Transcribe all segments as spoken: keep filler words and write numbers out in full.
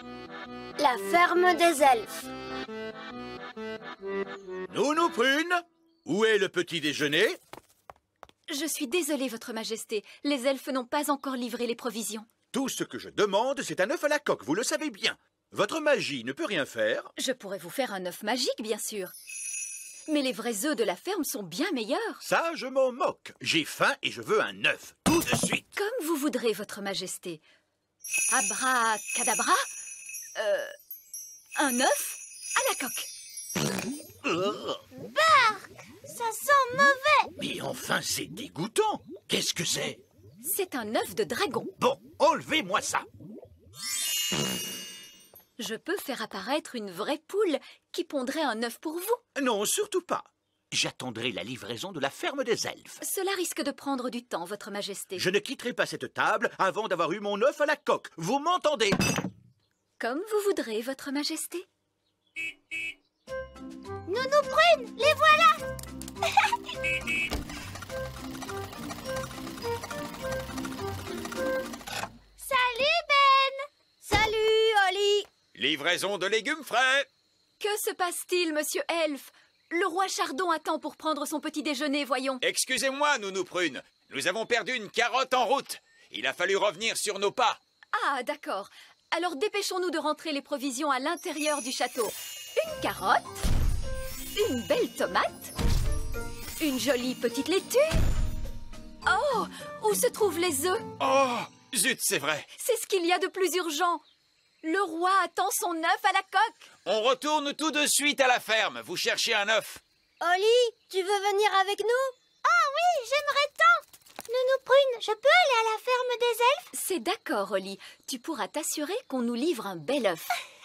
La ferme des elfes. Nounou Prune, où est le petit déjeuner? Je suis désolée, Votre Majesté. Les elfes n'ont pas encore livré les provisions. Tout ce que je demande, c'est un œuf à la coque, vous le savez bien. Votre magie ne peut rien faire. Je pourrais vous faire un œuf magique, bien sûr. Mais les vrais œufs de la ferme sont bien meilleurs. Ça, je m'en moque. J'ai faim et je veux un œuf, tout de suite. Comme vous voudrez, Votre Majesté. Abracadabra. Euh, un œuf à la coque. Bark! Ça sent mauvais! Mais enfin, c'est dégoûtant. Qu'est-ce que c'est? C'est un œuf de dragon. Bon, enlevez-moi ça. Je peux faire apparaître une vraie poule qui pondrait un œuf pour vous. Non, surtout pas. J'attendrai la livraison de la ferme des elfes. Cela risque de prendre du temps, Votre Majesté. Je ne quitterai pas cette table avant d'avoir eu mon œuf à la coque. Vous m'entendez? Comme vous voudrez, Votre Majesté. Nounou Prune, les voilà! Salut Ben! Salut Oli! Livraison de légumes frais. Que se passe-t-il, Monsieur Elfe? Le roi Chardon attend pour prendre son petit déjeuner, voyons. Excusez-moi, Nounou Prune. Nous avons perdu une carotte en route. Il a fallu revenir sur nos pas. Ah, d'accord. Alors dépêchons-nous de rentrer les provisions à l'intérieur du château. Une carotte, une belle tomate, une jolie petite laitue. Oh, où se trouvent les œufs? Oh, zut, c'est vrai. C'est ce qu'il y a de plus urgent. Le roi attend son œuf à la coque. On retourne tout de suite à la ferme. Vous cherchez un œuf. Oli, tu veux venir avec nous? Ah oui, j'aimerais tant! Nounou Prune, je peux aller à la ferme des elfes? C'est d'accord, Oli. Tu pourras t'assurer qu'on nous livre un bel œuf.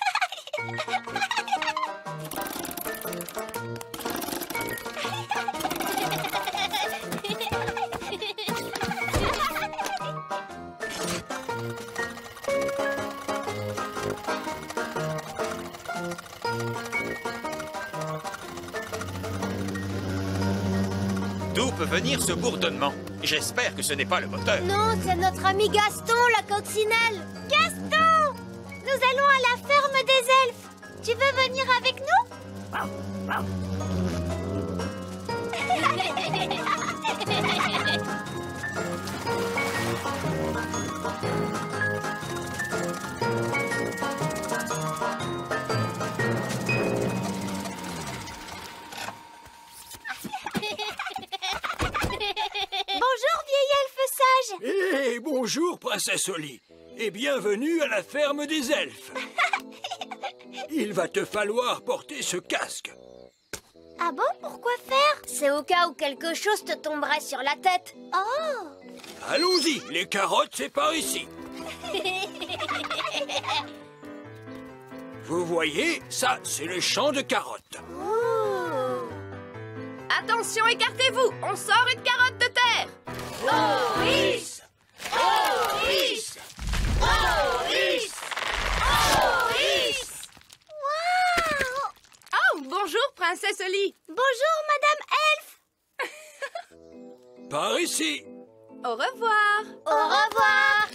D'où peut venir ce bourdonnement? J'espère que ce n'est pas le moteur. Non, c'est notre ami Gaston, la coccinelle. Gaston! Nous allons à la ferme des elfes. Tu veux venir avec Bonjour, vieil elfe sage. Eh, bonjour, princesse Oli. Et bienvenue à la ferme des elfes. Il va te falloir porter ce casque. Ah bon, pourquoi faire? C'est au cas où quelque chose te tomberait sur la tête. Oh! Allons-y, les carottes, c'est par ici. Vous voyez, ça, c'est le champ de carottes. Oh. Attention, écartez-vous. On sort une carotte de terre. Maurice! Maurice! Maurice! Maurice! Waouh! Oh, bonjour, princesse Oli. Bonjour, Madame Elfe! Par ici. Au revoir. Au revoir!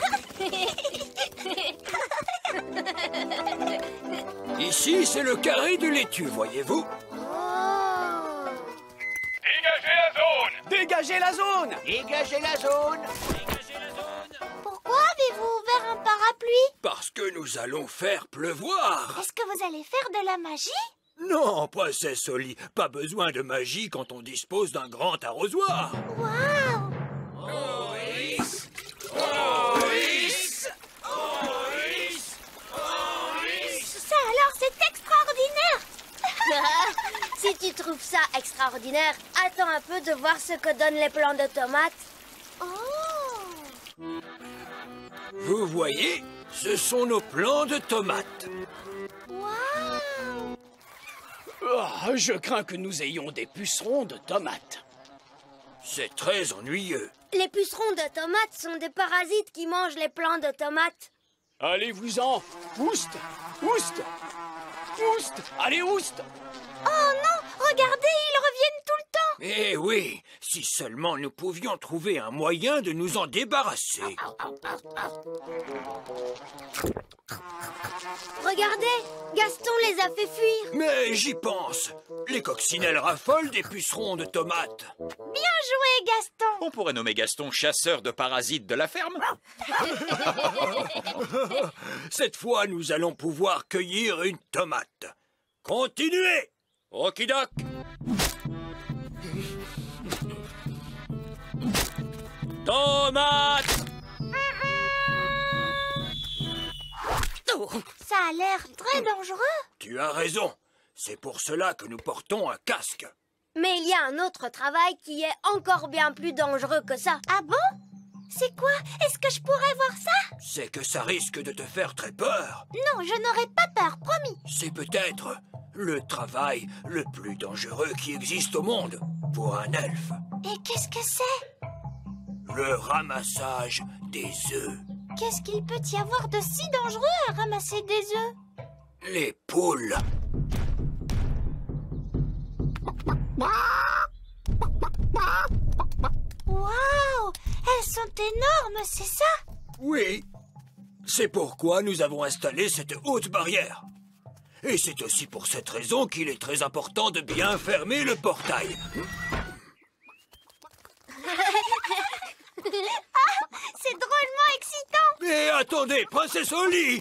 Ici, c'est le carré de laitue, voyez-vous. Oh. Dégagez la zone! Dégagez la zone! Dégagez la zone! Pourquoi avez-vous ouvert un parapluie? Parce que nous allons faire pleuvoir. Est-ce que vous allez faire de la magie? Non, princesse Oli, pas besoin de magie quand on dispose d'un grand arrosoir. Waouh! Maurice! Maurice! Maurice! Maurice! Ça alors, c'est extraordinaire! Si tu trouves ça extraordinaire, attends un peu de voir ce que donnent les plants de tomates. Oh! Vous voyez, ce sont nos plants de tomates. Waouh! Oh, je crains que nous ayons des pucerons de tomates. C'est très ennuyeux. Les pucerons de tomates sont des parasites qui mangent les plants de tomates. Allez-vous-en! Ouste! Ouste! Ouste! Allez, ouste! Oh non! Regardez, ils reviennent tout le temps! Eh oui, si seulement nous pouvions trouver un moyen de nous en débarrasser. Regardez, Gaston les a fait fuir. Mais j'y pense. Les coccinelles raffolent des pucerons de tomates. Bien joué, Gaston. On pourrait nommer Gaston chasseur de parasites de la ferme. Cette fois, nous allons pouvoir cueillir une tomate. Continuez! Okidok! Tomate! Ça a l'air très dangereux. Tu as raison. C'est pour cela que nous portons un casque. Mais il y a un autre travail qui est encore bien plus dangereux que ça. Ah bon? C'est quoi? Est-ce que je pourrais voir ça? C'est que ça risque de te faire très peur. Non, je n'aurai pas peur, promis. C'est peut-être le travail le plus dangereux qui existe au monde pour un elfe. Et qu'est-ce que c'est? Le ramassage des œufs. Qu'est-ce qu'il peut y avoir de si dangereux à ramasser des œufs? Les poules. Waouh! Elles sont énormes, c'est ça? Oui. C'est pourquoi nous avons installé cette haute barrière. Et c'est aussi pour cette raison qu'il est très important de bien fermer le portail. Ah, c'est drôlement excitant! Mais attendez, princesse Oli!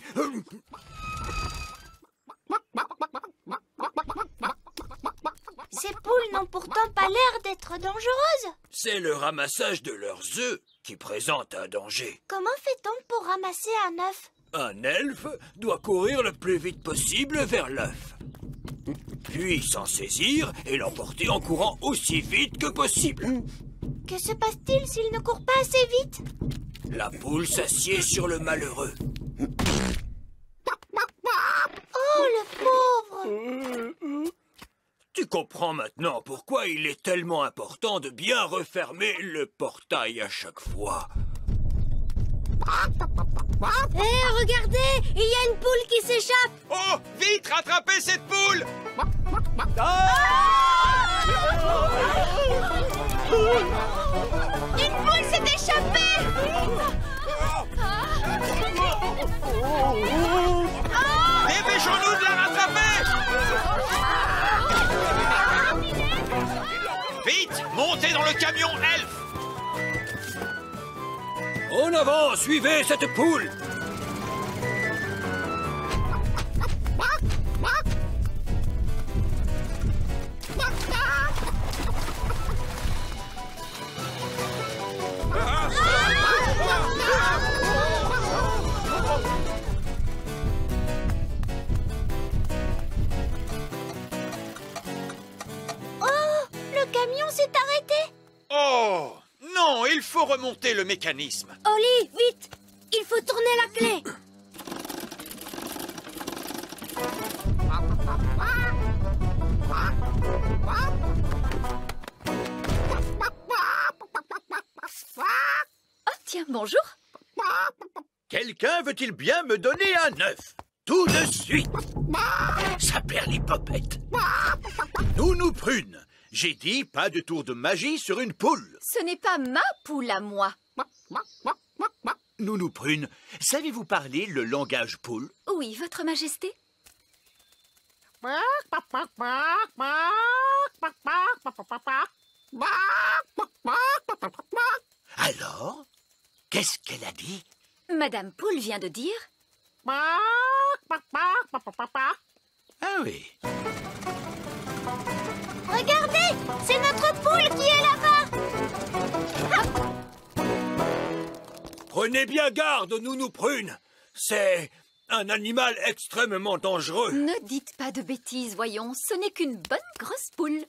Ces poules n'ont pourtant pas l'air d'être dangereuses. C'est le ramassage de leurs œufs qui présente un danger. Comment fait-on pour ramasser un œuf? Un elfe doit courir le plus vite possible vers l'œuf. Puis s'en saisir et l'emporter en courant aussi vite que possible. Que se passe-t-il s'il ne court pas assez vite? La poule s'assied sur le malheureux. Oh, le pauvre! Tu comprends maintenant pourquoi il est tellement important de bien refermer le portail à chaque fois. Hé, hey, regardez! Il y a une poule qui s'échappe! Oh, vite, rattrapez cette poule! Une poule s'est échappée! Dépêchons-nous de la rattraper! Vite, montez dans le camion elfe! En avant, suivez cette poule! Oh, non, il faut remonter le mécanisme. Oli, vite! Il faut tourner la clé. Oh, tiens, bonjour. Quelqu'un veut-il bien me donner un œuf? Tout de suite. Ça perd les popettes. Nounou Prune, j'ai dit pas de tour de magie sur une poule. Ce n'est pas ma poule à moi. Nounou Prune, savez-vous parler le langage poule? Oui, votre majesté. Alors, qu'est-ce qu'elle a dit? Madame Poule vient de dire... Ah oui. Regardez, c'est notre poule qui est là-bas. Prenez bien garde, Nounou Prune. C'est un animal extrêmement dangereux. Ne dites pas de bêtises, voyons. Ce n'est qu'une bonne grosse poule.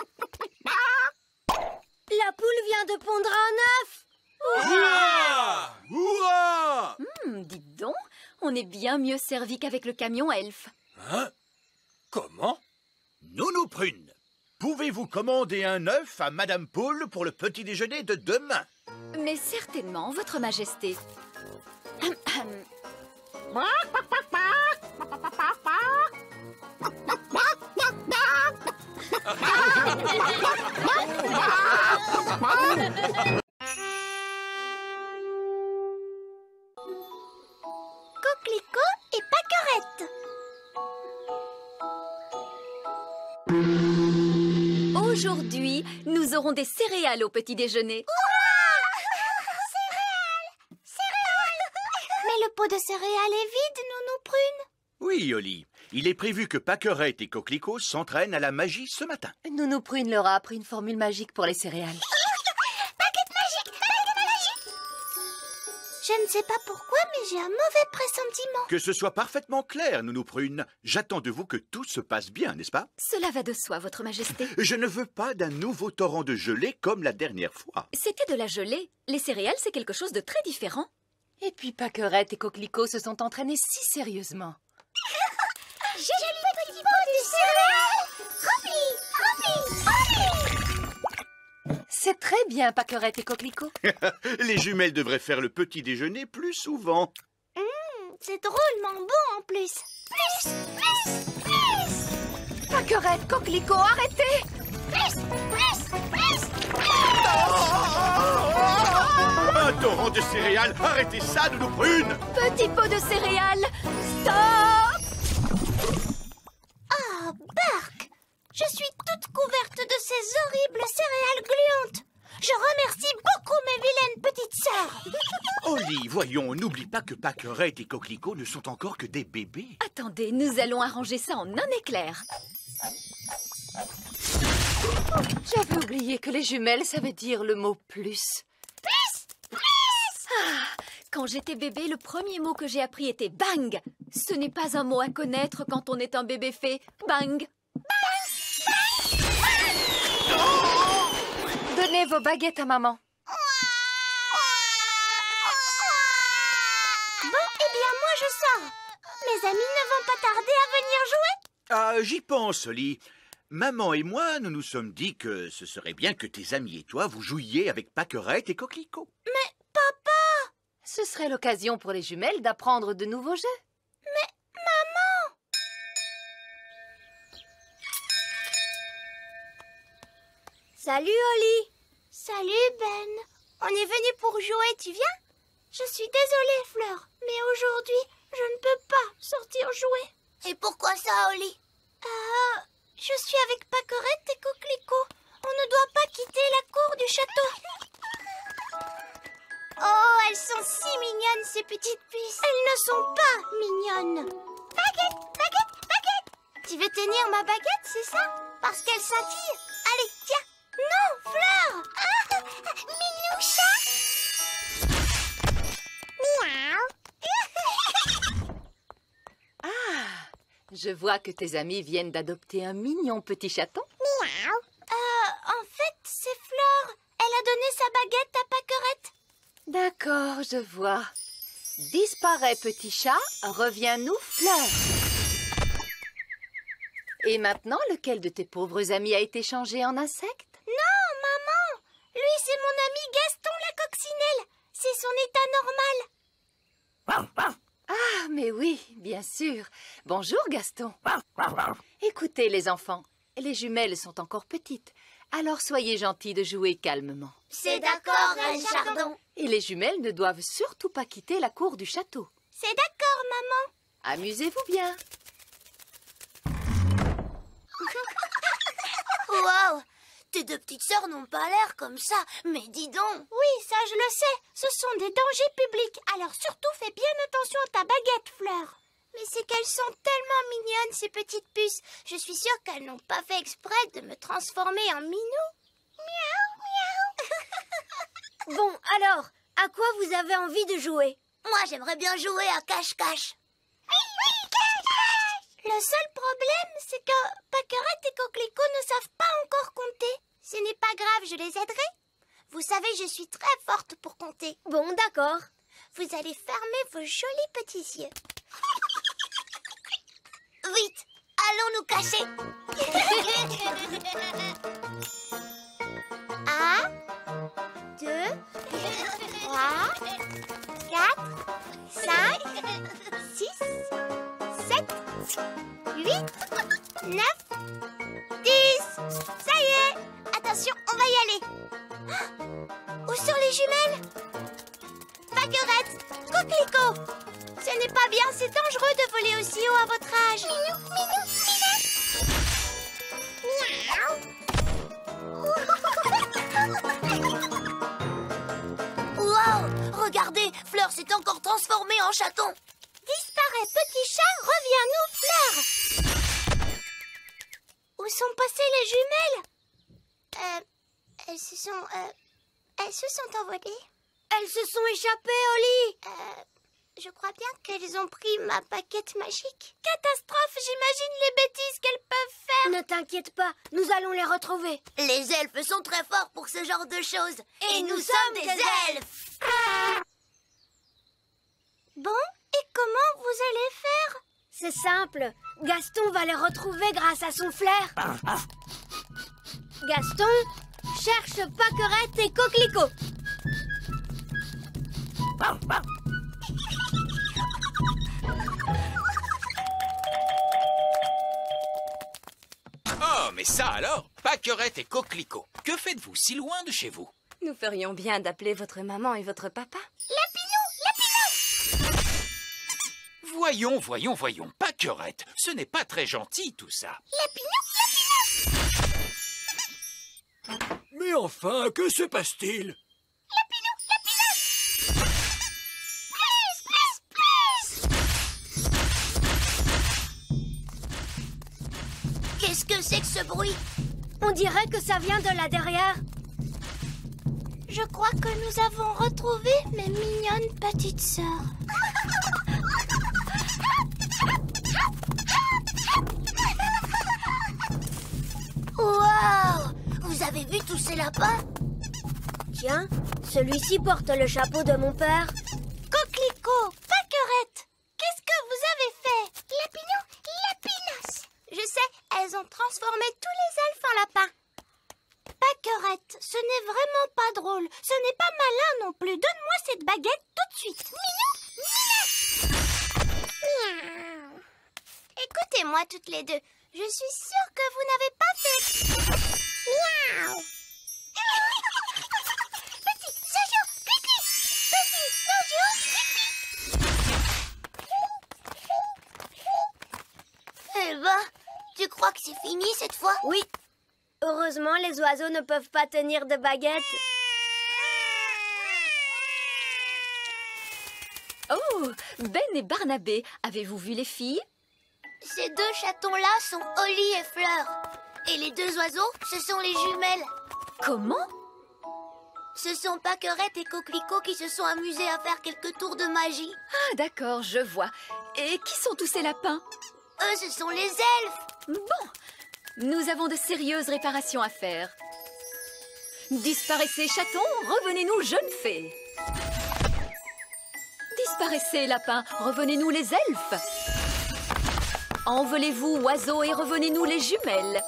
La poule vient de pondre un œuf. Hurrah! Hurrah! Hmm, dites donc, on est bien mieux servi qu'avec le camion elfe. Hein? Comment? Nounou Prune, pouvez-vous commander un œuf à Madame Poule pour le petit déjeuner de demain? Mais certainement, votre majesté. Coquelicot et Pâquerette. Aujourd'hui, nous aurons des céréales au petit déjeuner. Mais le pot de céréales est vide, Nounou Prune. Oui, Oli. Il est prévu que Pâquerette et Coquelicot s'entraînent à la magie ce matin. Nounou Prune leur a appris une formule magique pour les céréales. Baguette magique, baguette magique. Je ne sais pas pourquoi, mais j'ai un mauvais pressentiment. Que ce soit parfaitement clair, Nounou Prune. J'attends de vous que tout se passe bien, n'est-ce pas? Cela va de soi, votre majesté. Je ne veux pas d'un nouveau torrent de gelée comme la dernière fois. C'était de la gelée. Les céréales, c'est quelque chose de très différent. Et puis Pâquerette et Coquelicot se sont entraînés si sérieusement. J'ai le petit pot de céréales rempli, rempli, rempli. C'est très bien, Pâquerette et Coquelicot. Les jumelles devraient faire le petit déjeuner plus souvent. Mmh, c'est drôlement bon en plus. Plus, plus, plus. Pâquerette, Coquelicot, arrêtez! Plus, plus, plus, plus. Un torrent de céréales. Arrêtez ça, Nounou Prune. Petit pot de céréales, stop! Oh, Bark! Je suis toute couverte de ces horribles céréales gluantes. Je remercie beaucoup mes vilaines petites sœurs. Oli, voyons, n'oublie pas que Pâquerette et Coquelicot ne sont encore que des bébés. Attendez, nous allons arranger ça en un éclair. J'avais oublié que les jumelles savaient dire le mot plus. Quand j'étais bébé, le premier mot que j'ai appris était bang. Ce n'est pas un mot à connaître quand on est un bébé fée. Bang. Donnez vos baguettes à maman. Bon, eh bien, moi je sors. Mes amis ne vont pas tarder à venir jouer. Ah, j'y pense, Oli. Maman et moi, nous nous sommes dit que ce serait bien que tes amis et toi vous jouiez avec Pâquerette et Coquelicot. Mais papa! Ce serait l'occasion pour les jumelles d'apprendre de nouveaux jeux. Mais maman! Salut Oli! Salut Ben! On est venu pour jouer, tu viens? Je suis désolée Fleur, mais aujourd'hui, je ne peux pas sortir jouer. Et pourquoi ça, Oli? Euh, je suis avec Pâquerette et Coquelicot. On ne doit pas quitter la cour du château. Oh, elles sont si mignonnes, ces petites puces. Elles ne sont pas mignonnes. Baguette, baguette, baguette. Tu veux tenir ma baguette, c'est ça? Parce qu'elle scintille. Allez, tiens. Non, Fleur. Ah, Minoucha. Miaou. Ah, je vois que tes amis viennent d'adopter un mignon petit chaton. Miaou. Euh, en fait, c'est Fleur. Elle a donné sa baguette à Pâquerette. D'accord, je vois. Disparaît, petit chat, reviens-nous, Fleur. Et maintenant, lequel de tes pauvres amis a été changé en insecte? Non, maman. Lui, c'est mon ami Gaston la coccinelle. C'est son état normal. Ah, mais oui, bien sûr. Bonjour, Gaston. Écoutez, les enfants, les jumelles sont encore petites. Alors soyez gentils de jouer calmement. C'est d'accord, Reine Chardon. Et les jumelles ne doivent surtout pas quitter la cour du château. C'est d'accord, maman. Amusez-vous bien. Waouh! Tes deux petites sœurs n'ont pas l'air comme ça, mais dis donc. Oui, ça je le sais. Ce sont des dangers publics. Alors surtout fais bien attention à ta baguette, Fleur. Mais c'est qu'elles sont tellement mignonnes, ces petites puces. Je suis sûre qu'elles n'ont pas fait exprès de me transformer en minou. Miaou, miaou. Bon, alors, à quoi vous avez envie de jouer? Moi, j'aimerais bien jouer à cache-cache. Oui, oui, cache-cache. Le seul problème, c'est que Pâquerette et Coquelicot ne savent pas encore compter. Ce n'est pas grave, je les aiderai. Vous savez, je suis très forte pour compter. Bon, d'accord. Vous allez fermer vos jolis petits yeux. Vite, allons nous cacher. Un, deux, trois, quatre, cinq, six, sept, huit, neuf, dix. Coquelicot, ce n'est pas bien, c'est dangereux de voler aussi haut à votre âge. Minou, minou, minou. Wow, regardez, Fleur s'est encore transformée en chaton. Disparais, petit chat, reviens-nous, Fleur. Où sont passées les jumelles? Euh, elles se sont... Euh, elles se sont envolées. Elles se sont échappées, Oli. Euh, je crois bien qu'elles ont pris ma baguette magique. Catastrophe, j'imagine les bêtises qu'elles peuvent faire. Ne t'inquiète pas, nous allons les retrouver. Les elfes sont très forts pour ce genre de choses. Et, Et nous, nous sommes des, des elfes. elfes. Bon, et comment vous allez faire? C'est simple. Gaston va les retrouver grâce à son flair. Gaston, cherche Pâquerette et Coquelicot. Oh, mais ça alors, Pâquerette et Coquelicot, que faites-vous si loin de chez vous? Nous ferions bien d'appeler votre maman et votre papa. Lapinou, Lapinou! Voyons, voyons, voyons, Pâquerette, ce n'est pas très gentil tout ça. Lapinou, Lapinou! Mais enfin, que se passe-t-il? Lapinou, Lapinou! Please, please, please! Qu'est-ce que c'est que ce bruit? On dirait que ça vient de là derrière. Je crois que nous avons retrouvé mes mignonnes petites sœurs. Waouh! Vous avez vu tous ces lapins? Tiens, celui-ci porte le chapeau de mon père. Coquelicot, Pâquerette, qu'est-ce que vous avez fait? Lapinou, Lapinos. Je sais, elles ont transformé tous les elfes en lapins. Pâquerette, ce n'est vraiment pas drôle. Ce n'est pas malin non plus. Donne-moi cette baguette tout de suite. Minou, minou. Écoutez-moi toutes les deux. Je suis sûre que vous n'avez pas fait... Miaou. Petit Jojo, Pipi. Petit Jojo, Pipi. Eh ben, tu crois que c'est fini cette fois? Oui. Heureusement, les oiseaux ne peuvent pas tenir de baguette. Oh, Ben et Barnabé, avez-vous vu les filles? Ces deux chatons-là sont Oli et Fleur. Et les deux oiseaux, ce sont les jumelles. Comment? Ce sont Pâquerette et Coquelicot qui se sont amusés à faire quelques tours de magie. Ah, d'accord, je vois. Et qui sont tous ces lapins? Eux, ce sont les elfes. Bon, nous avons de sérieuses réparations à faire. Disparaissez, chatons, revenez-nous, jeunes fées. Disparaissez, lapins, revenez-nous, les elfes. Envolez-vous, oiseaux, et revenez-nous, les jumelles.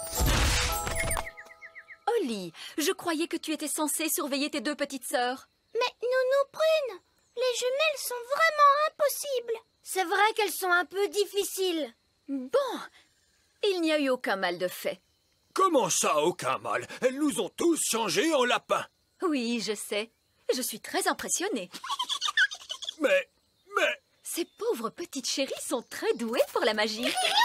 Oli, je croyais que tu étais censée surveiller tes deux petites sœurs. Mais Nounou Prune, les jumelles sont vraiment impossibles. C'est vrai qu'elles sont un peu difficiles. Bon, il n'y a eu aucun mal de fait. Comment ça, aucun mal? Elles nous ont tous changés en lapins. Oui, je sais. Je suis très impressionnée. Mais, mais... Ces pauvres petites chéries sont très douées pour la magie.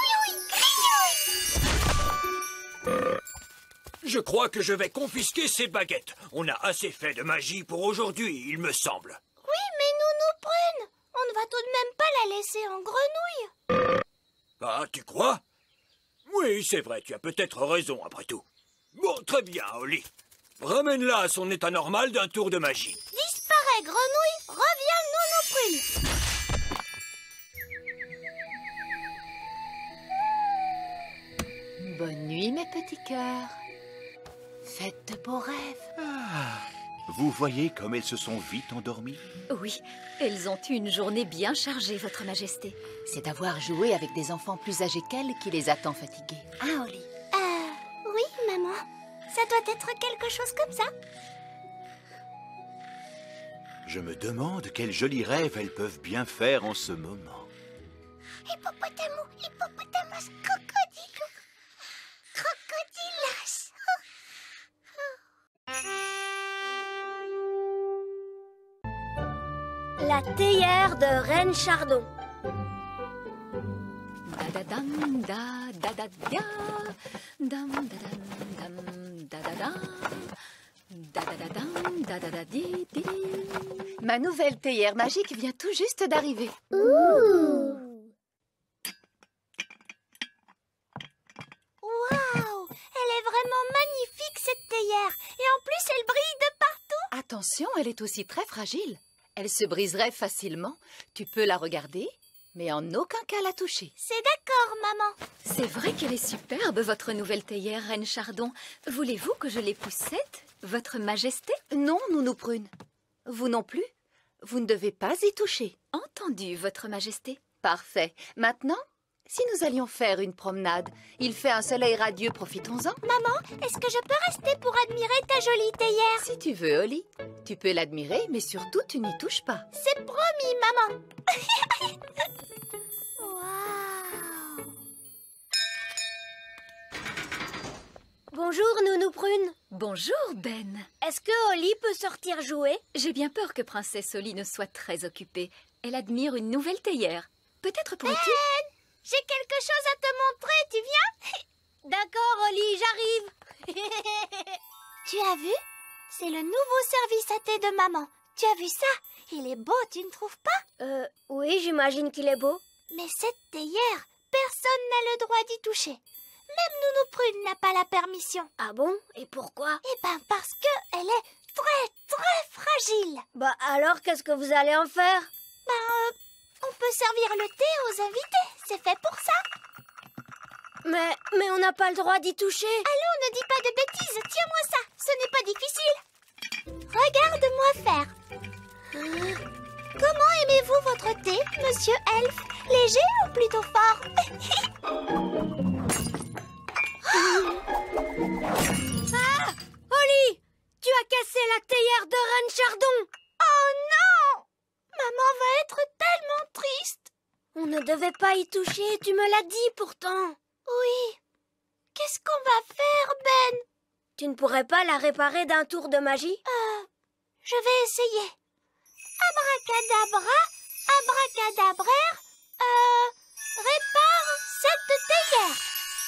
Je crois que je vais confisquer ces baguettes. On a assez fait de magie pour aujourd'hui, il me semble. Oui, mais Nounou Prune, on ne va tout de même pas la laisser en grenouille. Ah, tu crois? Oui, c'est vrai, tu as peut-être raison après tout. Bon, très bien, Oli. Ramène-la à son état normal d'un tour de magie. Disparais, grenouille, reviens, Nounou Prune. Bonne nuit, mes petits cœurs. Faites de beaux rêves. Ah, vous voyez comme elles se sont vite endormies? Oui, elles ont eu une journée bien chargée, Votre Majesté. C'est d'avoir joué avec des enfants plus âgés qu'elles qui les a tant fatiguées. Hein, Oli? Euh, oui, maman. Ça doit être quelque chose comme ça. Je me demande quels jolis rêves elles peuvent bien faire en ce moment. Hippopotamo, hippopotamus, crocodile, crocodilas. La théière de Reine Chardon. Da-da-dam, da, da-da-dia. Dam, da-dam, dam, da-da-da. Da-da-da-dam, da-da-da-di-di. Ma nouvelle théière magique vient tout juste d'arriver. Ouh! Waouh! Elle est vraiment magnifique, cette théière. Et en plus, elle brille de partout. Attention, elle est aussi très fragile. Elle se briserait facilement. Tu peux la regarder, mais en aucun cas la toucher. C'est d'accord, maman. C'est vrai qu'elle est superbe, votre nouvelle théière, Reine Chardon. Voulez-vous que je l'époussette, votre majesté? Non, Nounou Prune. Vous non plus. Vous ne devez pas y toucher. Entendu, votre majesté. Parfait. Maintenant, si nous allions faire une promenade, il fait un soleil radieux, profitons-en. Maman, est-ce que je peux rester pour admirer ta jolie théière? Si tu veux, Holly. Tu peux l'admirer, mais surtout, tu n'y touches pas. C'est promis, maman. Waouh! Bonjour, Nounou Prune. Bonjour, Ben. Est-ce que Holly peut sortir jouer? J'ai bien peur que Princesse Holly ne soit très occupée. Elle admire une nouvelle théière. Peut-être pourrais-tu... Ben, j'ai quelque chose à te montrer, tu viens? D'accord, Holly, j'arrive. Tu as vu? C'est le nouveau service à thé de maman. Tu as vu ça? Il est beau, tu ne trouves pas? Euh, oui, j'imagine qu'il est beau. Mais cette théière, personne n'a le droit d'y toucher. Même Nounou Prune n'a pas la permission. Ah bon? Et pourquoi? Eh ben parce que elle est très très fragile. Bah alors, qu'est-ce que vous allez en faire? Ben, euh, on peut servir le thé aux invités. C'est fait pour ça. Mais, mais on n'a pas le droit d'y toucher. Allons, ne dis pas de bêtises. Tiens-moi ça. Ce n'est pas difficile. Regarde-moi faire. Hein? Comment aimez-vous votre thé, monsieur Elf? Léger ou plutôt fort? Ah! Holly! Tu as cassé la théière de Reine Chardon! Oh non! Maman va être tellement triste. On ne devait pas y toucher, tu me l'as dit pourtant. Oui. Qu'est-ce qu'on va faire, Ben? Tu ne pourrais pas la réparer d'un tour de magie? Euh, je vais essayer. Abracadabra, abracadabraire, euh, répare cette théière.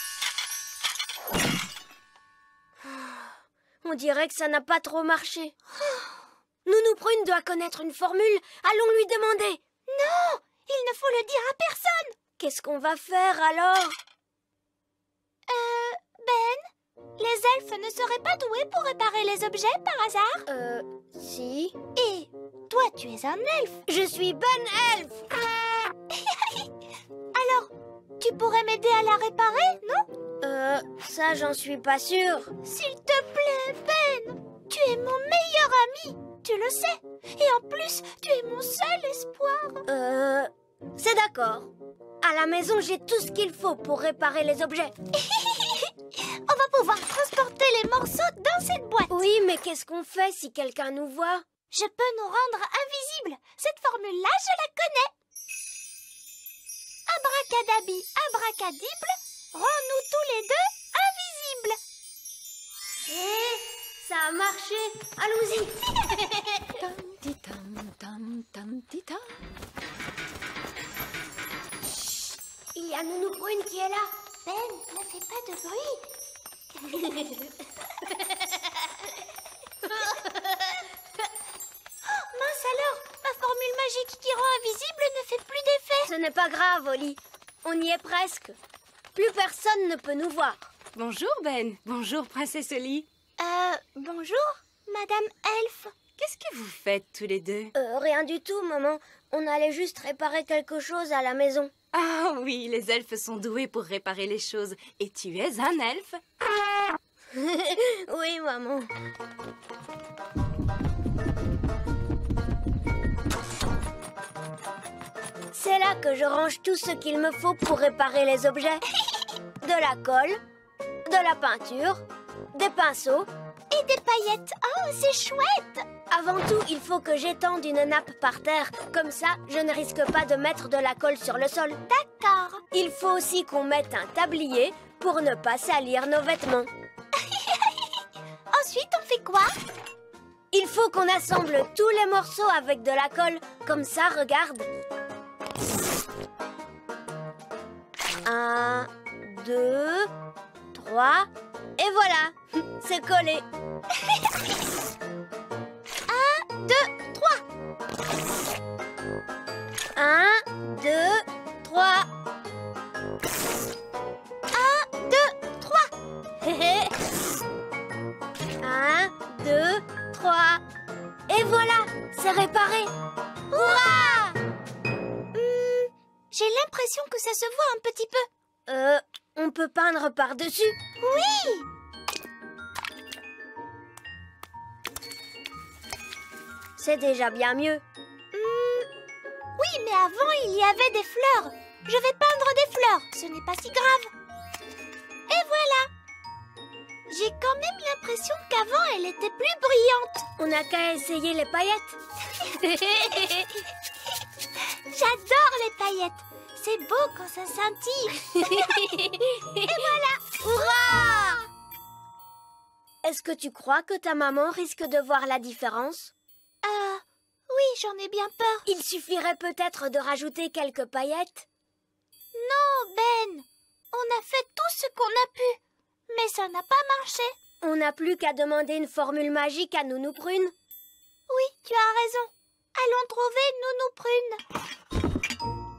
On dirait que ça n'a pas trop marché. Nounou Prune doit connaître une formule. Allons lui demander. Non, il ne faut le dire à personne. Qu'est-ce qu'on va faire alors? Euh, Ben, les elfes ne seraient pas doués pour réparer les objets par hasard? Euh, si. Et toi, tu es un elfe. Je suis Ben Elf. Alors, tu pourrais m'aider à la réparer, non? Euh, ça, j'en suis pas sûre. S'il te plaît, Ben, tu es mon meilleur ami. Tu le sais. Et en plus, tu es mon seul espoir. Euh, c'est d'accord. À la maison, j'ai tout ce qu'il faut pour réparer les objets. On va pouvoir transporter les morceaux dans cette boîte. Oui, mais qu'est-ce qu'on fait si quelqu'un nous voit? Je peux nous rendre invisibles. Cette formule-là, je la connais. Abracadabi, abracadible, rends-nous tous les deux invisibles. Eh, ça a marché. Allons-y. Tam, ti, tam, tam, tam, ti, tam. Il y a Nounou Prune qui est là. Ben, ne fais pas de bruit. Oh, mince alors, ma formule magique qui rend invisible ne fait plus d'effet. Ce n'est pas grave, Holly. On y est presque. Plus personne ne peut nous voir. Bonjour, Ben. Bonjour, Princesse Holly. Euh, bonjour, Madame Elf. Qu'est-ce que vous faites tous les deux? Euh, rien du tout, maman. On allait juste réparer quelque chose à la maison. Ah oui, les elfes sont doués pour réparer les choses. Et tu es un elfe? Oui, maman. C'est là que je range tout ce qu'il me faut pour réparer les objets. De la colle, de la peinture, des pinceaux et des paillettes. Oh, c'est chouette! Avant tout, il faut que j'étende une nappe par terre. Comme ça, je ne risque pas de mettre de la colle sur le sol. D'accord. Il faut aussi qu'on mette un tablier pour ne pas salir nos vêtements. Ensuite, on fait quoi? Il faut qu'on assemble tous les morceaux avec de la colle. Comme ça, regarde. Un, deux, trois, et voilà. C'est collé. Un, deux, trois. Un, deux, trois. Un, deux, trois. Un, deux, trois. Et voilà, c'est réparé. Hurrah! Hmm, j'ai l'impression que ça se voit un petit peu. Euh, on peut peindre par-dessus? Oui! C'est déjà bien mieux. Hmm, oui, mais avant, il y avait des fleurs. Je vais peindre des fleurs, ce n'est pas si grave. Et voilà! J'ai quand même l'impression qu'avant, elle était plus brillante. On n'a qu'à essayer les paillettes. J'adore les paillettes. C'est beau quand ça scintille. Et voilà! Hurrah! Est-ce que tu crois que ta maman risque de voir la différence? Euh, oui, j'en ai bien peur. Il suffirait peut-être de rajouter quelques paillettes. Non, Ben. On a fait tout ce qu'on a pu. Mais ça n'a pas marché. On n'a plus qu'à demander une formule magique à Nounou Prune. Oui, tu as raison. Allons trouver Nounou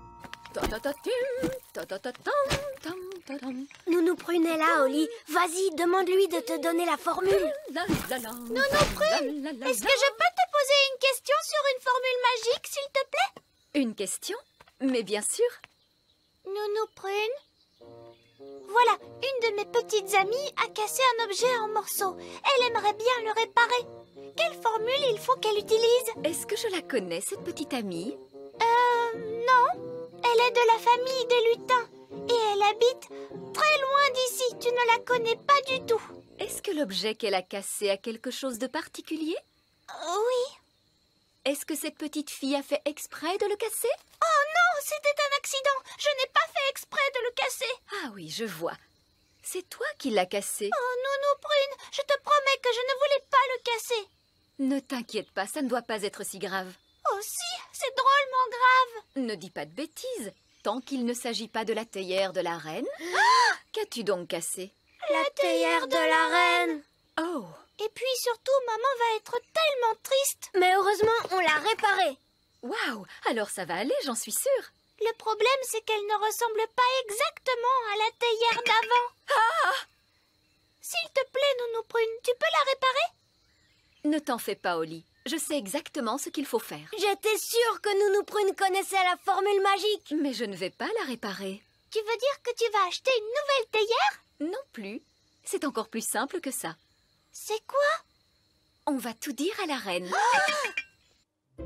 Prune. Nounou Prune est là, Oli. Vas-y, demande-lui de te donner la formule. Nounou Prune, est-ce que je peux te poser une question sur une formule magique, s'il te plaît? Une question? Mais bien sûr. Nounou Prune? Voilà, une de mes petites amies a cassé un objet en morceaux. Elle aimerait bien le réparer. Quelle formule il faut qu'elle utilise? Est-ce que je la connais, cette petite amie? Euh, non. Elle est de la famille des lutins. Et elle habite très loin d'ici. Tu ne la connais pas du tout. Est-ce que l'objet qu'elle a cassé a quelque chose de particulier? Euh, oui. Est-ce que cette petite fille a fait exprès de le casser? Oh non, c'était un accident. Je n'ai pas fait exprès de le casser. Ah oui, je vois. C'est toi qui l'as cassé. Oh, Nounou Prune, je te promets que je ne voulais pas le casser. Ne t'inquiète pas, ça ne doit pas être si grave. Oh si, c'est drôlement grave. Ne dis pas de bêtises. Tant qu'il ne s'agit pas de la théière de la reine. Ah! Qu'as-tu donc cassé? La théière de la reine. Oh. Et puis surtout, maman va être tellement triste. Mais heureusement, on l'a réparée. Waouh! Alors ça va aller, j'en suis sûre. Le problème, c'est qu'elle ne ressemble pas exactement à la théière d'avant. Ah! S'il te plaît, Nounou Prune, tu peux la réparer? Ne t'en fais pas, Oli. Je sais exactement ce qu'il faut faire. J'étais sûre que Nounou Prune connaissait la formule magique. Mais je ne vais pas la réparer. Tu veux dire que tu vas acheter une nouvelle théière? Non plus. C'est encore plus simple que ça. C'est quoi? On va tout dire à la reine. Ah!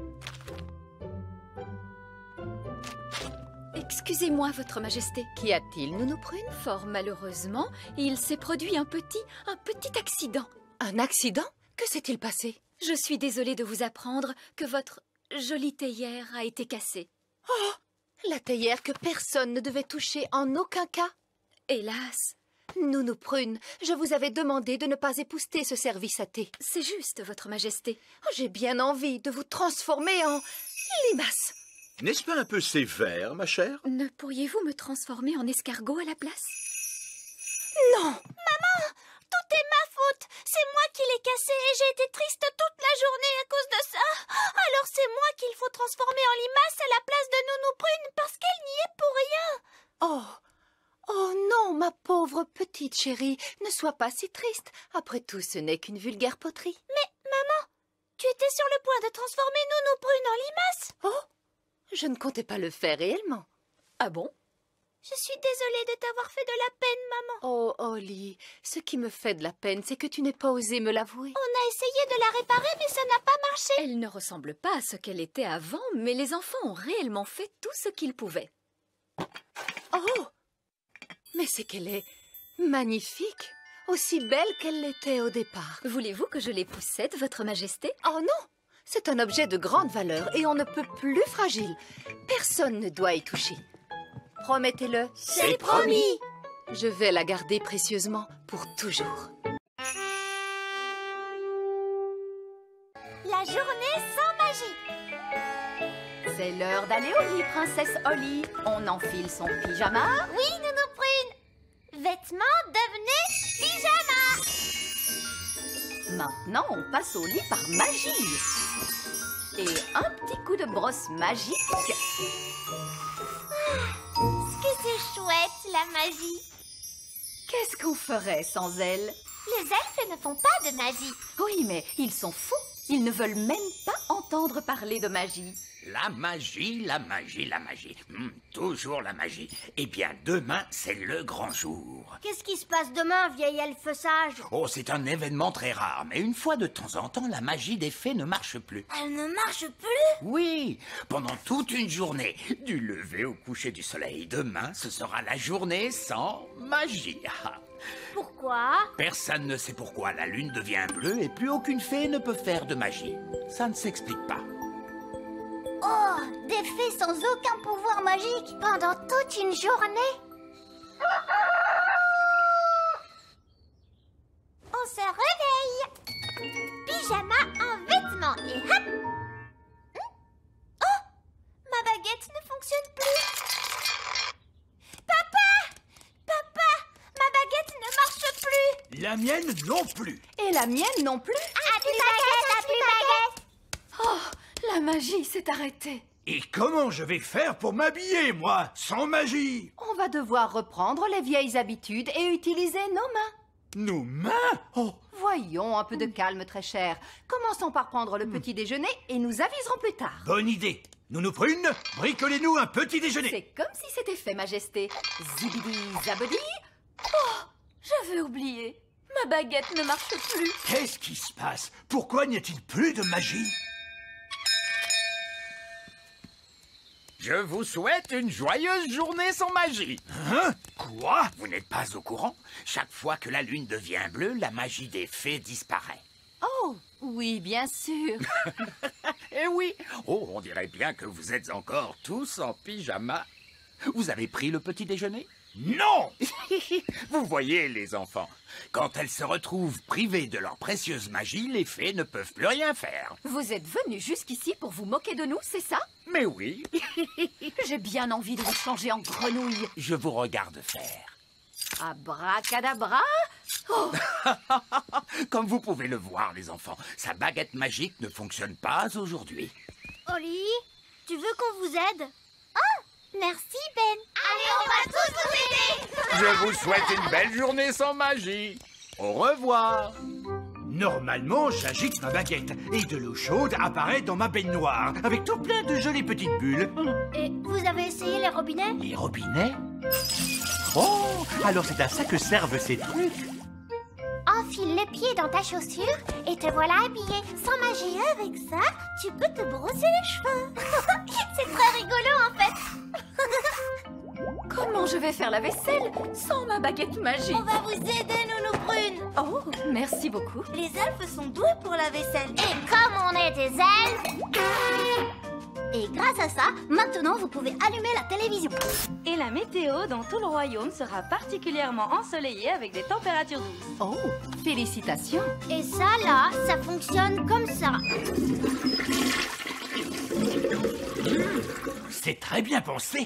Excusez-moi, Votre Majesté. Qu'y a-t-il, Nounou Prune? Fort malheureusement, il s'est produit un petit, un petit accident. Un accident? Que s'est-il passé? Je suis désolée de vous apprendre que votre jolie théière a été cassée. Oh! La théière que personne ne devait toucher en aucun cas. Hélas. Nounou Prune, je vous avais demandé de ne pas épousseter ce service à thé. C'est juste, Votre Majesté. Oh, j'ai bien envie de vous transformer en limace. N'est-ce pas un peu sévère, ma chère? Ne pourriez-vous me transformer en escargot à la place? Non! Maman, tout est ma faute. C'est moi qui l'ai cassé et j'ai été triste toute la journée à cause de ça. Alors c'est moi qu'il faut transformer en limace à la place de Nounou Prune parce qu'elle n'y est pour rien. Oh! Oh non, ma pauvre petite chérie, ne sois pas si triste. Après tout, ce n'est qu'une vulgaire poterie. Mais, maman, tu étais sur le point de transformer Nounou Prune en limace. Oh! Je ne comptais pas le faire réellement. Ah bon? Je suis désolée de t'avoir fait de la peine, maman. Oh, Oli, ce qui me fait de la peine, c'est que tu n'aies pas osé me l'avouer. On a essayé de la réparer, mais ça n'a pas marché. Elle ne ressemble pas à ce qu'elle était avant, mais les enfants ont réellement fait tout ce qu'ils pouvaient. Oh! Mais c'est qu'elle est magnifique, aussi belle qu'elle l'était au départ. Voulez-vous que je les poussette, Votre Majesté? Oh non! C'est un objet de grande valeur et on ne peut plus fragile. Personne ne doit y toucher. Promettez-le. C'est promis. Je vais la garder précieusement pour toujours. C'est l'heure d'aller au lit, princesse Holly. On enfile son pyjama. Oui, Nounou Prune. Vêtements, devenez pyjama. Maintenant, on passe au lit par magie. Et un petit coup de brosse magique. Ce que c'est chouette, la magie. Qu'est-ce qu'on ferait sans elle? Les elfes ne font pas de magie. Oui, mais ils sont fous. Ils ne veulent même pas entendre parler de magie. La magie, la magie, la magie. Hum, toujours la magie. Eh bien, demain, c'est le grand jour. Qu'est-ce qui se passe demain, vieil elfe sage? Oh, c'est un événement très rare, mais une fois de temps en temps, la magie des fées ne marche plus. Elle ne marche plus? Oui, pendant toute une journée, du lever au coucher du soleil. Demain, ce sera la journée sans magie. Pourquoi? Personne ne sait pourquoi la lune devient bleue et plus aucune fée ne peut faire de magie. Ça ne s'explique pas. Oh, des fées sans aucun pouvoir magique pendant toute une journée. On se réveille. Pyjama en vêtements et hop. Oh, ma baguette ne fonctionne plus. Papa, papa, ma baguette ne marche plus. La mienne non plus. Et la mienne non plus. Ah, plus baguette, ah, plus baguette. Oh, la magie s'est arrêtée. Et comment je vais faire pour m'habiller, moi, sans magie? On va devoir reprendre les vieilles habitudes et utiliser nos mains. Nos mains? Oh, Voyons, un peu de calme, très cher. Commençons par prendre le petit déjeuner et nous aviserons plus tard. bonne idée. Nounou Prune, bricolez-nous un petit déjeuner. C'est comme si c'était fait, Majesté. Zibidi, zabedi. Oh, j'avais oublié. Ma baguette ne marche plus. Qu'est-ce qui se passe? Pourquoi n'y a-t-il plus de magie? Je vous souhaite une joyeuse journée sans magie. Hein? Quoi? Vous n'êtes pas au courant? Chaque fois que la lune devient bleue, la magie des fées disparaît. Oh, oui, bien sûr. Eh oui. Oh, on dirait bien que vous êtes encore tous en pyjama. Vous avez pris le petit déjeuner? Non! Vous voyez, les enfants, quand elles se retrouvent privées de leur précieuse magie, les fées ne peuvent plus rien faire. Vous êtes venus jusqu'ici pour vous moquer de nous, c'est ça? Mais oui, J'ai bien envie de vous changer en grenouille. je vous regarde faire. Abracadabra. Oh, Comme vous pouvez le voir, les enfants, sa baguette magique ne fonctionne pas aujourd'hui. Holly, tu veux qu'on vous aide? Oh, merci Ben. Allez, on va tous vous aider. Je vous souhaite une belle journée sans magie. Au revoir. Normalement, j'agite ma baguette et de l'eau chaude apparaît dans ma baignoire avec tout plein de jolies petites bulles. Et vous avez essayé les robinets? Les robinets? Oh, alors c'est à ça que servent ces trucs. Enfile les pieds dans ta chaussure et te voilà habillé. Sans magie, avec ça, tu peux te brosser les cheveux. C'est très rigolo en fait. comment je vais faire la vaisselle sans ma baguette magique? On va vous aider, Nounou Prune. Oh, merci beaucoup. Les elfes sont doués pour la vaisselle. Et comme on est des elfes... Et grâce à ça, maintenant vous pouvez allumer la télévision. Et la météo dans tout le royaume sera particulièrement ensoleillée avec des températures douces. Oh, félicitations. Et ça, là, ça fonctionne comme ça. C'est très bien pensé.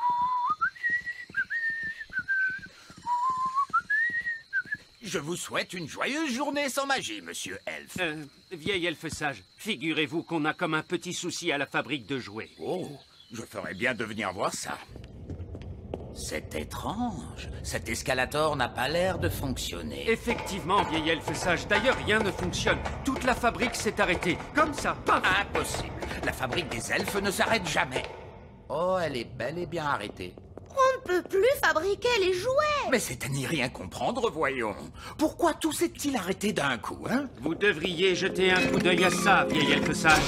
Je vous souhaite une joyeuse journée sans magie, monsieur Elfe. Euh, vieil elfe sage, figurez-vous qu'on a comme un petit souci à la fabrique de jouets. Oh, je ferais bien de venir voir ça. C'est étrange. Cet escalator n'a pas l'air de fonctionner. Effectivement, vieil elfe sage, d'ailleurs rien ne fonctionne. Toute la fabrique s'est arrêtée, comme ça, paf! Impossible. La fabrique des elfes ne s'arrête jamais. Oh, elle est bel et bien arrêtée. On ne peut plus fabriquer les jouets. Mais c'est à n'y rien comprendre, voyons. Pourquoi tout s'est-il arrêté d'un coup, hein? Vous devriez jeter un coup d'œil à ça, vieil elfe sage.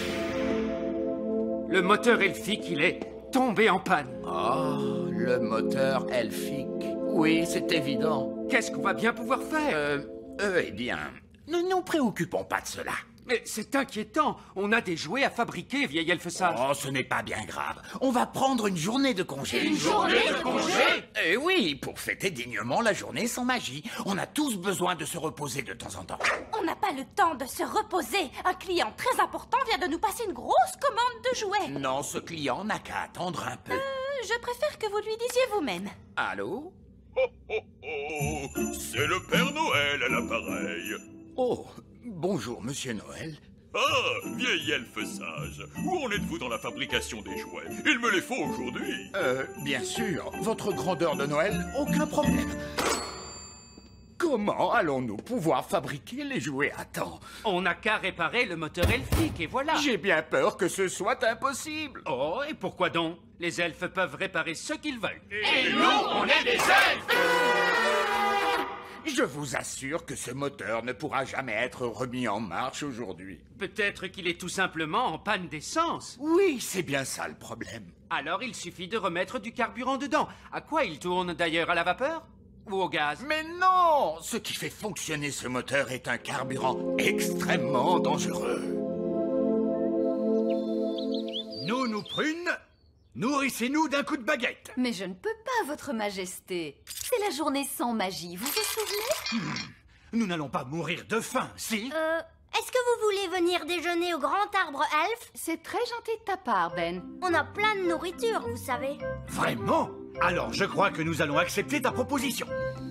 Le moteur elfique, il est tombé en panne. Oh, le moteur elfique. Oui, c'est évident. Qu'est-ce qu'on va bien pouvoir faire? Euh, euh, eh bien, ne nous préoccupons pas de cela. Mais c'est inquiétant. On a des jouets à fabriquer, vieil elfe sage. Oh, ce n'est pas bien grave. On va prendre une journée de congé. Une journée de congé? Eh oui, pour fêter dignement la journée sans magie. On a tous besoin de se reposer de temps en temps. On n'a pas le temps de se reposer. Un client très important vient de nous passer une grosse commande de jouets. Non, ce client n'a qu'à attendre un peu. Euh, je préfère que vous lui disiez vous-même. Allô? Oh, oh, oh, c'est le Père Noël à l'appareil. Oh, bonjour, Monsieur Noël. Ah, vieil elfe sage, où en êtes-vous dans la fabrication des jouets? Il me les faut aujourd'hui. Euh, bien sûr, votre grandeur de Noël, aucun problème. Comment allons-nous pouvoir fabriquer les jouets à temps? On n'a qu'à réparer le moteur elfique, et voilà. J'ai bien peur que ce soit impossible. Oh, et pourquoi donc? Les elfes peuvent réparer ce qu'ils veulent. Et nous, on est des elfes! Je vous assure que ce moteur ne pourra jamais être remis en marche aujourd'hui. Peut-être qu'il est tout simplement en panne d'essence. Oui, c'est bien ça le problème. Alors il suffit de remettre du carburant dedans. À quoi il tourne d'ailleurs? À la vapeur? Ou au gaz? Mais non! Ce qui fait fonctionner ce moteur est un carburant extrêmement dangereux. Nous, nous prunes, nourrissez-nous d'un coup de baguette. Mais je ne peux pas, votre majesté. C'est la journée sans magie, vous vous souvenez? Hmm. Nous n'allons pas mourir de faim, si? Euh, est-ce que vous voulez venir déjeuner au grand arbre elfe? C'est très gentil de ta part, Ben. On a plein de nourriture, vous savez. Vraiment? Alors je crois que nous allons accepter ta proposition.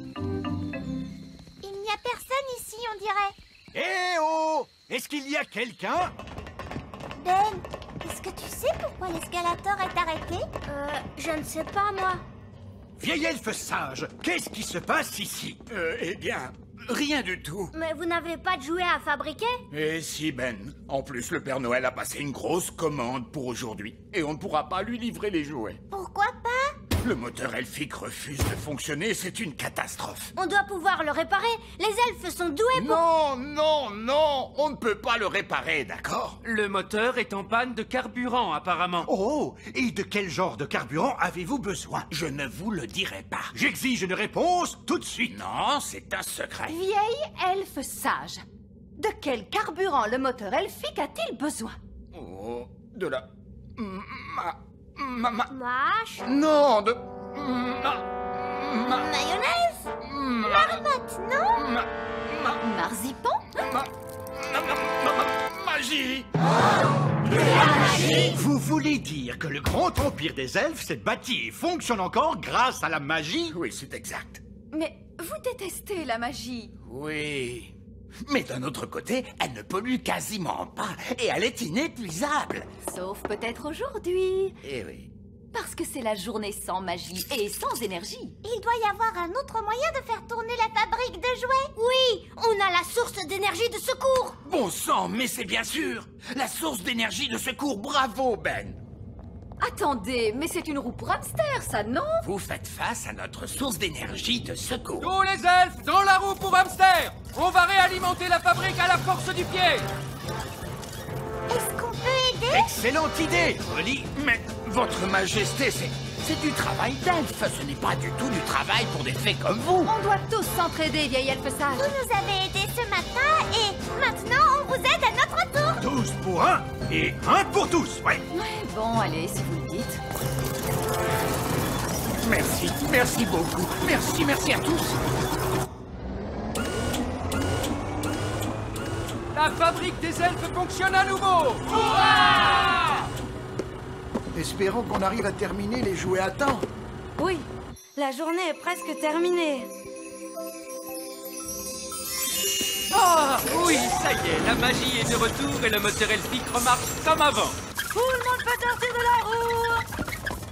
Il n'y a personne ici, on dirait. Eh oh! Est-ce qu'il y a quelqu'un? Ben, est-ce que tu sais pourquoi l'escalator est arrêté? Euh, je ne sais pas, moi. Vieil elfe sage, qu'est-ce qui se passe ici? Euh, eh bien, rien du tout. Mais vous n'avez pas de jouets à fabriquer? Eh si, Ben. En plus, le Père Noël a passé une grosse commande pour aujourd'hui. Et on ne pourra pas lui livrer les jouets. Pourquoi pas? Le moteur elfique refuse de fonctionner, c'est une catastrophe. On doit pouvoir le réparer. Les elfes sont doués pour... Non, non, non, on ne peut pas le réparer, d'accord? Le moteur est en panne de carburant, apparemment. Oh, et de quel genre de carburant avez-vous besoin? Je ne vous le dirai pas. J'exige une réponse tout de suite. Non, c'est un secret. Vieille elfe sage. De quel carburant le moteur elfique a-t-il besoin? Oh, de la... Ma... Ma... ma... Mâche. Non, de... Ma... Ma... Mayonnaise. Ma... Marmotte, non? Ma... Ma... Marzipan? Ma... Ma... Ma... Ma... Magie. Vous voulez dire que le grand empire des elfes s'est bâti et fonctionne encore grâce à la magie? Oui, c'est exact. Mais vous détestez la magie. Oui. Mais d'un autre côté, elle ne pollue quasiment pas et elle est inépuisable. Sauf peut-être aujourd'hui. Eh oui. Parce que c'est la journée sans magie et sans énergie. Il doit y avoir un autre moyen de faire tourner la fabrique de jouets. Oui, on a la source d'énergie de secours. Bon sang, mais c'est bien sûr la source d'énergie de secours. Bravo, Ben. Attendez, mais c'est une roue pour hamster, ça, non? Vous faites face à notre source d'énergie de secours. Tous les elfes, dans la roue pour hamster! On va réalimenter la fabrique à la force du pied! Est-ce qu'on peut aider? Excellente idée, Molly. Mais, votre majesté, c'est... c'est du travail d'elfe. Ce n'est pas du tout du travail pour des fées comme vous. On doit tous s'entraider, vieille elfe sage. Vous nous avez aidés ce matin et maintenant on vous aide à notre tour. Tous pour un et un pour tous, ouais. Ouais, bon, allez, si vous le dites. Merci, merci beaucoup. Merci, merci à tous. La fabrique des elfes fonctionne à nouveau! Hurrah! Espérons qu'on arrive à terminer les jouets à temps. Oui, la journée est presque terminée. Ah, oui, ça y est, la magie est de retour et le moteur elfique remarche comme avant. Tout le monde peut sortir de la roue.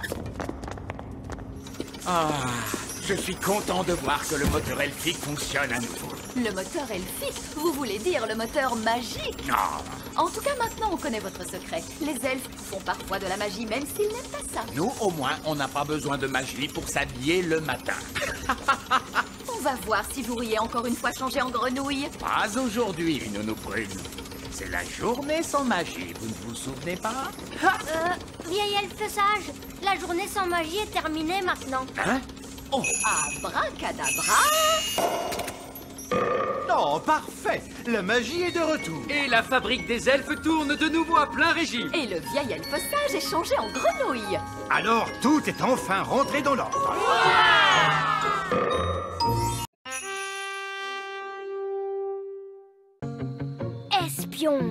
Ah, je suis content de voir que le moteur elfique fonctionne à nouveau. Le moteur elfique? Vous voulez dire le moteur magique? Non. En tout cas, maintenant, on connaît votre secret. Les elfes font parfois de la magie, même s'ils n'aiment pas ça. Nous, au moins, on n'a pas besoin de magie pour s'habiller le matin. On va voir si vous riez encore une fois changé en grenouille. Pas aujourd'hui, Nounou Prune. C'est la journée sans magie, vous ne vous souvenez pas? Euh, vieille elfe sage, la journée sans magie est terminée maintenant. Hein? Oh! Abracadabra! Oh, parfait. la magie est de retour. Et la fabrique des elfes tourne de nouveau à plein régime. Et le vieil elfe sage est changé en grenouille. Alors tout est enfin rentré dans l'ordre. Espion.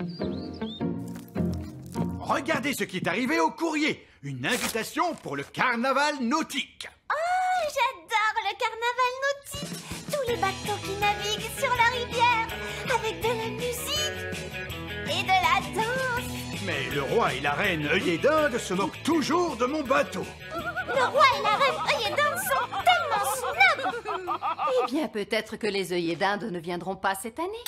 Regardez ce qui est arrivé au courrier. Une invitation pour le carnaval nautique. Oh, j'adore le carnaval nautique. Tous les bateaux qui naviguent sur la rivière, avec de la musique et de la danse. Mais le roi et la reine œillet d'Inde se moquent toujours de mon bateau. Le roi et la reine œillet d'Inde sont tellement snobs. Eh bien, peut-être que les œillets d'Inde ne viendront pas cette année.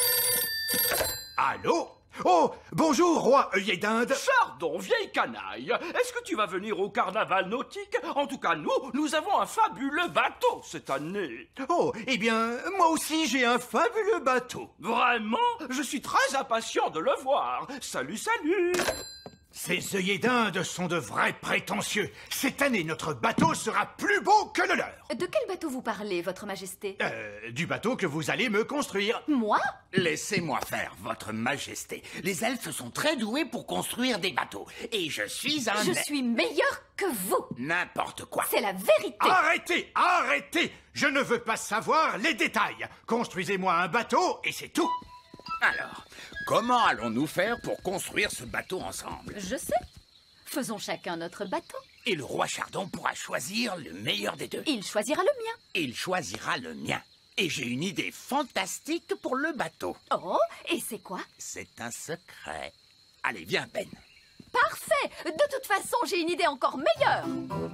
Allô? Oh, bonjour, roi œillet d'Inde. Chardon, vieille canaille, est-ce que tu vas venir au carnaval nautique? En tout cas, nous, nous avons un fabuleux bateau cette année. Oh, eh bien, moi aussi j'ai un fabuleux bateau. Vraiment? Je suis très impatient de le voir. Salut, salut. Ces œillets d'Inde sont de vrais prétentieux. Cette année, notre bateau sera plus beau que le leur. De quel bateau vous parlez, votre majesté? Euh, du bateau que vous allez me construire. Moi? Laissez-moi faire, votre majesté. Les elfes sont très doués pour construire des bateaux. Et je suis un... Je suis meilleur que vous. N'importe quoi. C'est la vérité. Arrêtez, arrêtez. Je ne veux pas savoir les détails. Construisez-moi un bateau et c'est tout. Alors, comment allons-nous faire pour construire ce bateau ensemble? Je sais. Faisons chacun notre bateau. Et le roi Chardon pourra choisir le meilleur des deux. Il choisira le mien. Il choisira le mien. Et j'ai une idée fantastique pour le bateau. Oh, et c'est quoi? C'est un secret. Allez, viens, Ben. Parfait. De toute façon, j'ai une idée encore meilleure.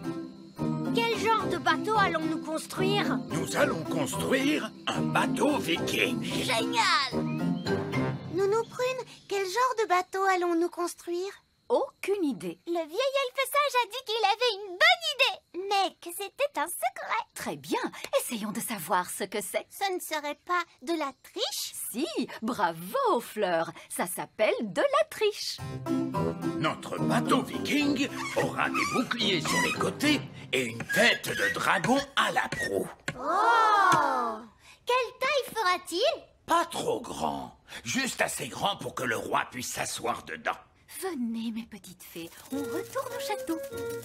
Quel genre de bateau allons-nous construire? Nous allons construire un bateau viking. Génial! Nounou Prune, quel genre de bateau allons-nous construire? Aucune idée. Le vieil elfe sage a dit qu'il avait une bonne idée, mais que c'était un secret. Très bien. Essayons de savoir ce que c'est. Ce ne serait pas de la triche? Si, bravo, Fleur. Ça s'appelle de la triche. Notre bateau viking aura des boucliers sur les côtés et une tête de dragon à la proue. Oh! Quelle taille fera-t-il? Pas trop grand. Juste assez grand pour que le roi puisse s'asseoir dedans. Venez, mes petites fées, on retourne au château.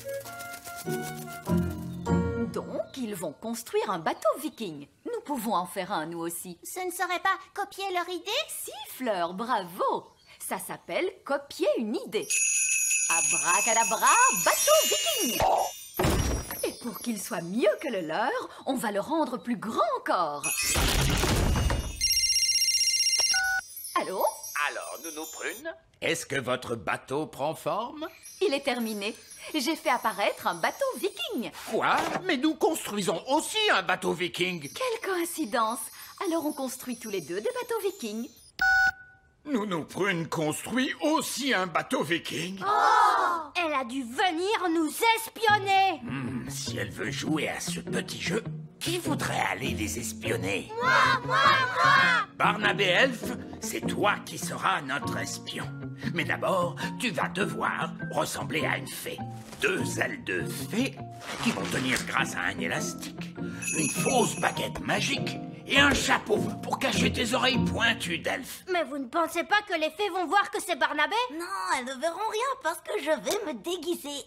Donc, ils vont construire un bateau viking. Nous pouvons en faire un, nous aussi. Ce ne serait pas copier leur idée? Si, Fleur, bravo. Ça s'appelle copier une idée. Abracadabra, bateau viking. Et pour qu'il soit mieux que le leur, on va le rendre plus grand encore. Allô? Alors, Nounou Prune, est-ce que votre bateau prend forme? Il est terminé. J'ai fait apparaître un bateau viking. Quoi? Mais nous construisons aussi un bateau viking. Quelle coïncidence! Alors on construit tous les deux des bateaux vikings. Nounou Prune construit aussi un bateau viking. Oh! Elle a dû venir nous espionner. Hmm, si elle veut jouer à ce petit jeu, qui voudrait aller les espionner? Moi, moi, moi! Barnabé Elfe, c'est toi qui seras notre espion. Mais d'abord, tu vas devoir ressembler à une fée. Deux ailes de fée qui vont tenir grâce à un élastique, une fausse baguette magique et un chapeau pour cacher tes oreilles pointues d'elfe. Mais vous ne pensez pas que les fées vont voir que c'est Barnabé? Non, elles ne verront rien parce que je vais me déguiser.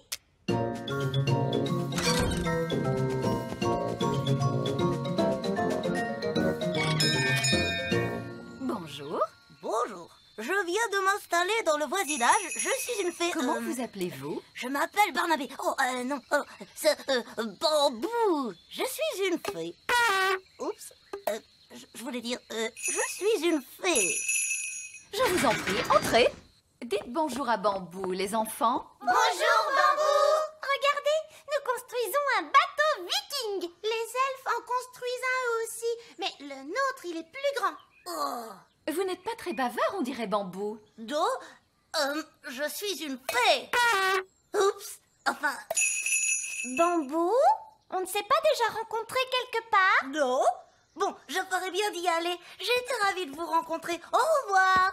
Bonjour. Bonjour. Je viens de m'installer dans le voisinage. Je suis une fée. Comment euh, vous appelez-vous? Je m'appelle Barnabé. Oh, euh, non. Oh, c'est euh, Bambou. Je suis une fée. Oups. Euh, je, je voulais dire, euh, je suis une fée. Je vous en prie, entrez. Dites bonjour à Bambou, les enfants. Bonjour, Bambou. Regardez, nous construisons un bateau viking. Les elfes en construisent un eux aussi. Mais le nôtre, il est plus grand. Oh. Vous n'êtes pas très bavard, on dirait Bambou. Do, euh, je suis une fée. Oups, enfin... Bambou, on ne s'est pas déjà rencontrés quelque part? Non. Bon, je ferais bien d'y aller. J'étais ravie de vous rencontrer. Au revoir.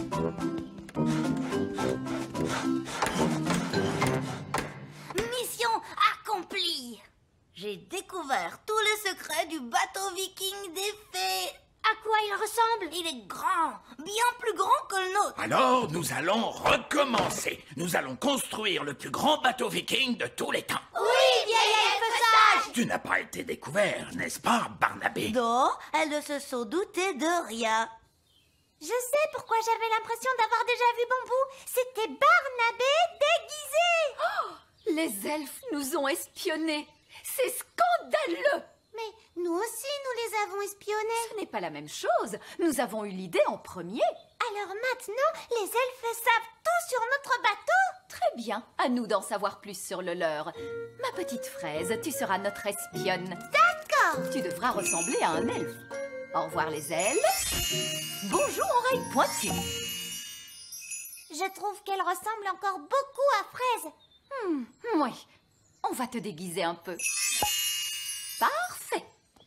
Mission accomplie. J'ai découvert tous les secrets du bateau viking des fées. À quoi il ressemble? Il est grand, bien plus grand que le nôtre. Alors, nous allons recommencer. Nous allons construire le plus grand bateau viking de tous les temps. Oui, vieille elfe sage. Tu n'as pas été découvert, n'est-ce pas, Barnabé? Non, elles ne se sont doutées de rien. Je sais pourquoi j'avais l'impression d'avoir déjà vu Bambou. C'était Barnabé déguisé. Oh, les elfes nous ont espionnés. C'est scandaleux. Mais nous aussi, nous les avons espionnés. Ce n'est pas la même chose. Nous avons eu l'idée en premier. Alors maintenant, les elfes savent tout sur notre bateau. Très bien. À nous d'en savoir plus sur le leur. Ma petite fraise, tu seras notre espionne. D'accord. Tu devras ressembler à un elfe. Au revoir les ailes. Bonjour oreilles pointues. Je trouve qu'elle ressemble encore beaucoup à Fraise. Hmm, oui. On va te déguiser un peu. Parfait.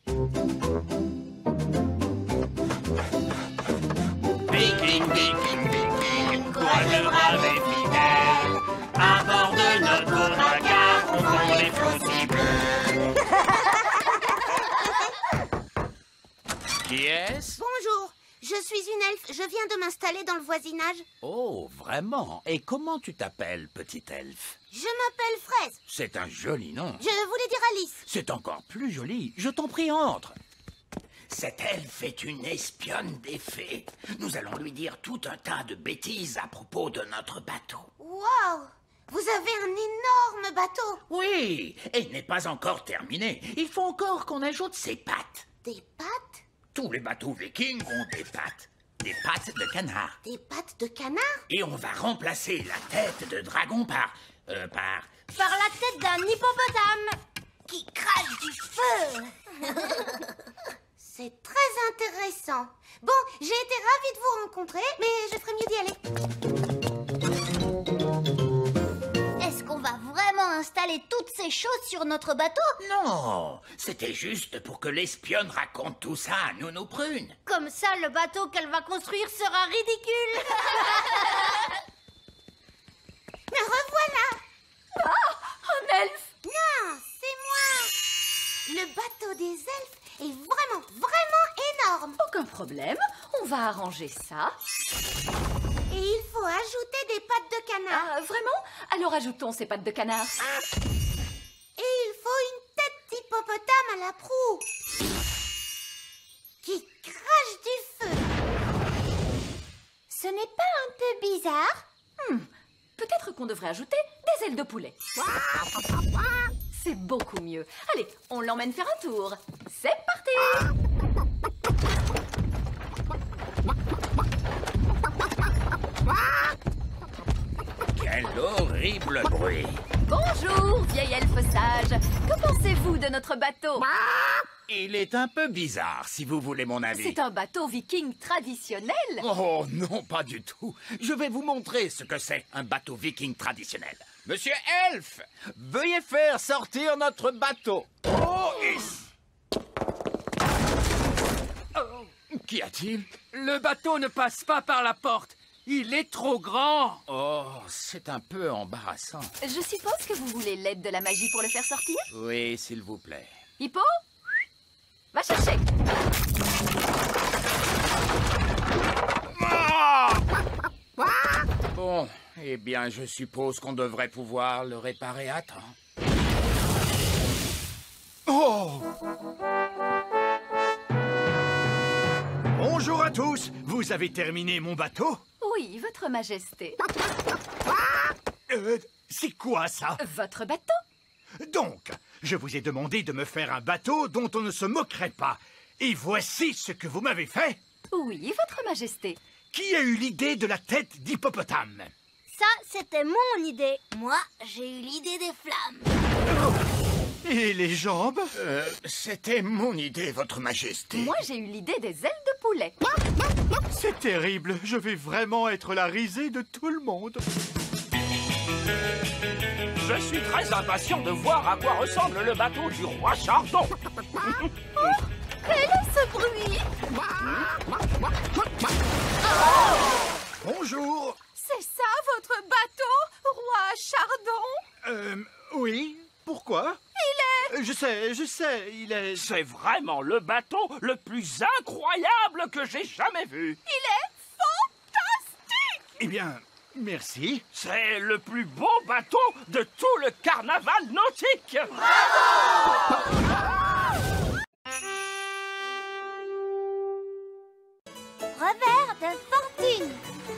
Viking, viking, viking, courageux, brave et fidèle. À bord de notre beau dragard, on prend les flots si bleus. Qui est-ce? Bonjour, je suis une elfe. Je viens de m'installer dans le voisinage. Oh, vraiment? Et comment tu t'appelles, petite elfe? Je m'appelle Fraise. C'est un joli nom. Je voulais dire Alice. C'est encore plus joli. Je t'en prie, entre. Cette elfe est une espionne des fées. Nous allons lui dire tout un tas de bêtises à propos de notre bateau. Waouh! Vous avez un énorme bateau. Oui, et il n'est pas encore terminé. Il faut encore qu'on ajoute ses pattes. Des pattes? Tous les bateaux vikings ont des pattes. Des pattes de canard. Des pattes de canard? Et on va remplacer la tête de dragon par... Euh, par... Par la tête d'un hippopotame qui crache du feu. C'est très intéressant. Bon, j'ai été ravie de vous rencontrer, mais je ferais mieux d'y aller. Est-ce qu'on va vraiment installer toutes ces choses sur notre bateau? Non, c'était juste pour que l'espionne raconte tout ça à Nounou Prune. Comme ça, le bateau qu'elle va construire sera ridicule. Me revoilà. Ah, un elfe. Non, c'est moi. Le bateau des elfes est vraiment, vraiment énorme. Aucun problème, on va arranger ça. Et il faut ajouter des pattes de canard. Ah, vraiment? Alors ajoutons ces pattes de canard. Et il faut une tête d'hippopotame à la proue qui crache du feu. Ce n'est pas un peu bizarre? Hmm, peut-être qu'on devrait ajouter des ailes de poulet. C'est beaucoup mieux. Allez, on l'emmène faire un tour. C'est parti! Quel horrible bruit! Bonjour, vieille elfe sage. Que pensez-vous de notre bateau? Il est un peu bizarre, si vous voulez mon avis. C'est un bateau viking traditionnel. Oh non, pas du tout. Je vais vous montrer ce que c'est, un bateau viking traditionnel. Monsieur Elfe, veuillez faire sortir notre bateau. Oh, et... oh. Qu'y a-t-il? Le bateau ne passe pas par la porte. Il est trop grand. Oh, c'est un peu embarrassant. Je suppose que vous voulez l'aide de la magie pour le faire sortir? Oui, s'il vous plaît. Hippo, va chercher. Bon, eh bien, je suppose qu'on devrait pouvoir le réparer à temps. Oh! Bonjour à tous! Vous avez terminé mon bateau? Oui, votre majesté. Euh, c'est quoi ça? Votre bateau? Donc, je vous ai demandé de me faire un bateau dont on ne se moquerait pas. Et voici ce que vous m'avez fait. Oui, votre majesté. Qui a eu l'idée de la tête d'hippopotame? Ça, c'était mon idée. Moi, j'ai eu l'idée des flammes. Oh. Et les jambes? euh, C'était mon idée, votre majesté. Moi, j'ai eu l'idée des ailes de poulet. C'est terrible. Je vais vraiment être la risée de tout le monde. Je suis très impatient de voir à quoi ressemble le bateau du roi Chardon. Oh, quel est ce bruit? Oh! Bonjour. C'est ça, votre bateau, roi Chardon? Euh, oui. Pourquoi? Il est Je sais, je sais, il est... C'est vraiment le bateau le plus incroyable que j'ai jamais vu. Il est fantastique! Eh bien, merci. C'est le plus beau bateau de tout le carnaval nautique. Revers de fortune.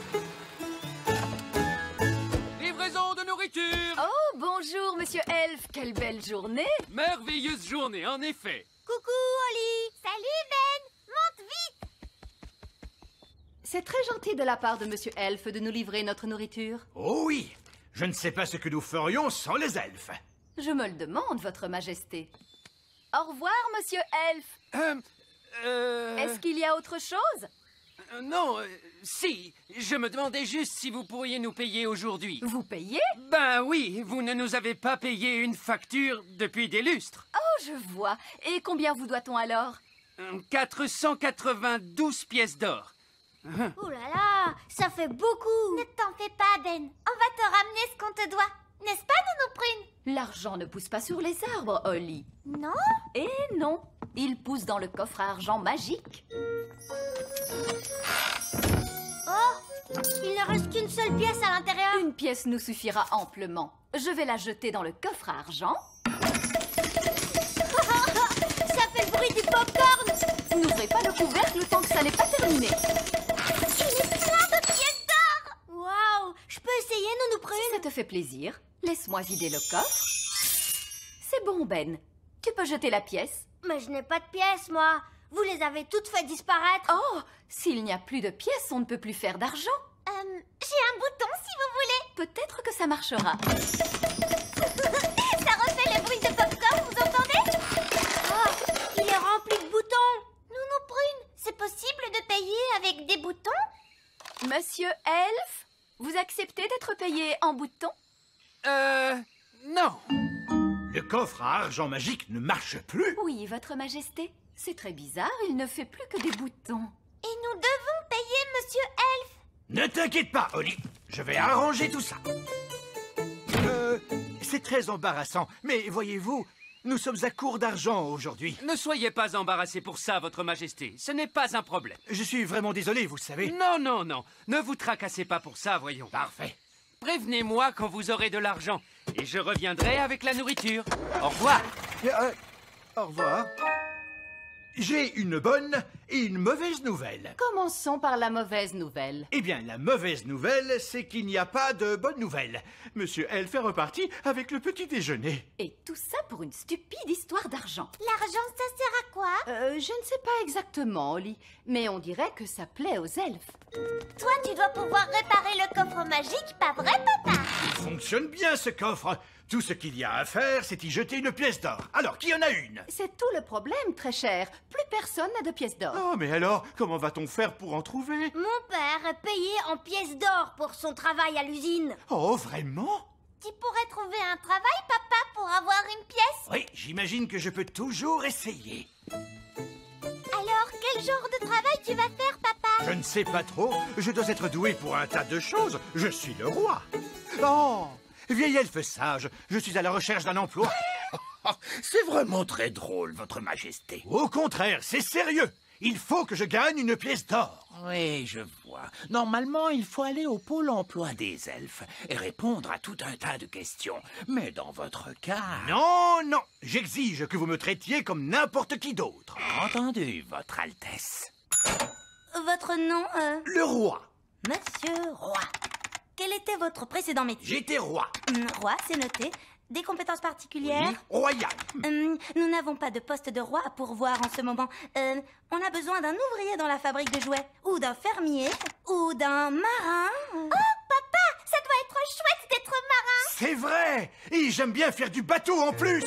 Livraison de nourriture. Oh, bonjour, monsieur Elf. Quelle belle journée. Merveilleuse journée, en effet. Coucou, Oli. Salut, Ben. Monte vite. C'est très gentil de la part de monsieur Elf de nous livrer notre nourriture. Oh oui. Je ne sais pas ce que nous ferions sans les elfes. Je me le demande, votre majesté. Au revoir, monsieur Elf. Euh... euh... Est-ce qu'il y a autre chose? Euh, non, euh, si. Je me demandais juste si vous pourriez nous payer aujourd'hui. Vous payez? Ben oui, vous ne nous avez pas payé une facture depuis des lustres. Oh, je vois. Et combien vous doit-on alors? quatre cent quatre-vingt-douze pièces d'or. Ouh là là, ça fait beaucoup. Ne t'en fais pas, Ben. On va te ramener ce qu'on te doit. N'est-ce pas, Nounou Prune? L'argent ne pousse pas sur les arbres, Oli. Non? Eh non, il pousse dans le coffre à argent magique. Oh, il ne reste qu'une seule pièce à l'intérieur. Une pièce nous suffira amplement. Je vais la jeter dans le coffre à argent. Ça fait le bruit du popcorn. N'ouvrez pas le couvercle tant que ça n'est pas terminé. Il est plein de pièces d'or. Waouh, je peux essayer, Nounou Prune? Si ça te fait plaisir, laisse-moi vider le coffre. C'est bon, Ben. Tu peux jeter la pièce. Mais je n'ai pas de pièces, moi. Vous les avez toutes fait disparaître. Oh, s'il n'y a plus de pièces, on ne peut plus faire d'argent. Euh, j'ai un bouton, si vous voulez. Peut-être que ça marchera. Ça refait le bruit de popcorn, vous entendez? Oh, il est rempli de boutons. Nounou Prune, c'est possible de payer avec des boutons? Monsieur Elf, vous acceptez d'être payé en boutons? Euh... non. Le coffre à argent magique ne marche plus. Oui, votre majesté. C'est très bizarre, il ne fait plus que des boutons. Et nous devons payer Monsieur Elf. Ne t'inquiète pas, Oli. Je vais arranger tout ça. Euh, c'est très embarrassant, mais voyez-vous, nous sommes à court d'argent aujourd'hui. Ne soyez pas embarrassé pour ça, votre majesté. Ce n'est pas un problème. Je suis vraiment désolé, vous savez. Non, non, non. Ne vous tracassez pas pour ça, voyons. Parfait. Prévenez-moi quand vous aurez de l'argent. Et je reviendrai avec la nourriture. Au revoir. Euh, au revoir. J'ai une bonne et une mauvaise nouvelle. Commençons par la mauvaise nouvelle. Eh bien, la mauvaise nouvelle, c'est qu'il n'y a pas de bonne nouvelle. Monsieur Elf est reparti avec le petit déjeuner. Et tout ça pour une stupide histoire d'argent. L'argent, ça sert à quoi? Euh, je ne sais pas exactement, Oli, mais on dirait que ça plaît aux elfes. Toi, tu dois pouvoir réparer le coffre magique, pas vrai, papa? Il fonctionne bien, ce coffre. Tout ce qu'il y a à faire, c'est y jeter une pièce d'or. Alors, qui en a une? C'est tout le problème, très cher. Plus personne n'a de pièces d'or. Oh, mais alors, comment va-t-on faire pour en trouver? Mon père est payé en pièces d'or pour son travail à l'usine. Oh, vraiment? Tu pourrais trouver un travail, papa, pour avoir une pièce? Oui, j'imagine que je peux toujours essayer. Alors, quel genre de travail tu vas faire, papa? Je ne sais pas trop. Je dois être doué pour un tas de choses. Je suis le roi. Oh, vieil elfe sage, je suis à la recherche d'un emploi. C'est vraiment très drôle, votre majesté. Au contraire, c'est sérieux. Il faut que je gagne une pièce d'or. Oui, je vois. Normalement, il faut aller au pôle emploi des elfes et répondre à tout un tas de questions. Mais dans votre cas... Non, non, j'exige que vous me traitiez comme n'importe qui d'autre. Entendu, votre Altesse. Votre nom, euh... Le roi. Monsieur Roi. Quel était votre précédent métier? J'étais roi. Hum, roi, c'est noté. Des compétences particulières? Oui, royal. Hum, nous n'avons pas de poste de roi à pourvoir en ce moment. Euh, on a besoin d'un ouvrier dans la fabrique de jouets, ou d'un fermier, ou d'un marin. Oh, papa, ça doit être chouette d'être marin. C'est vrai. Et j'aime bien faire du bateau en plus.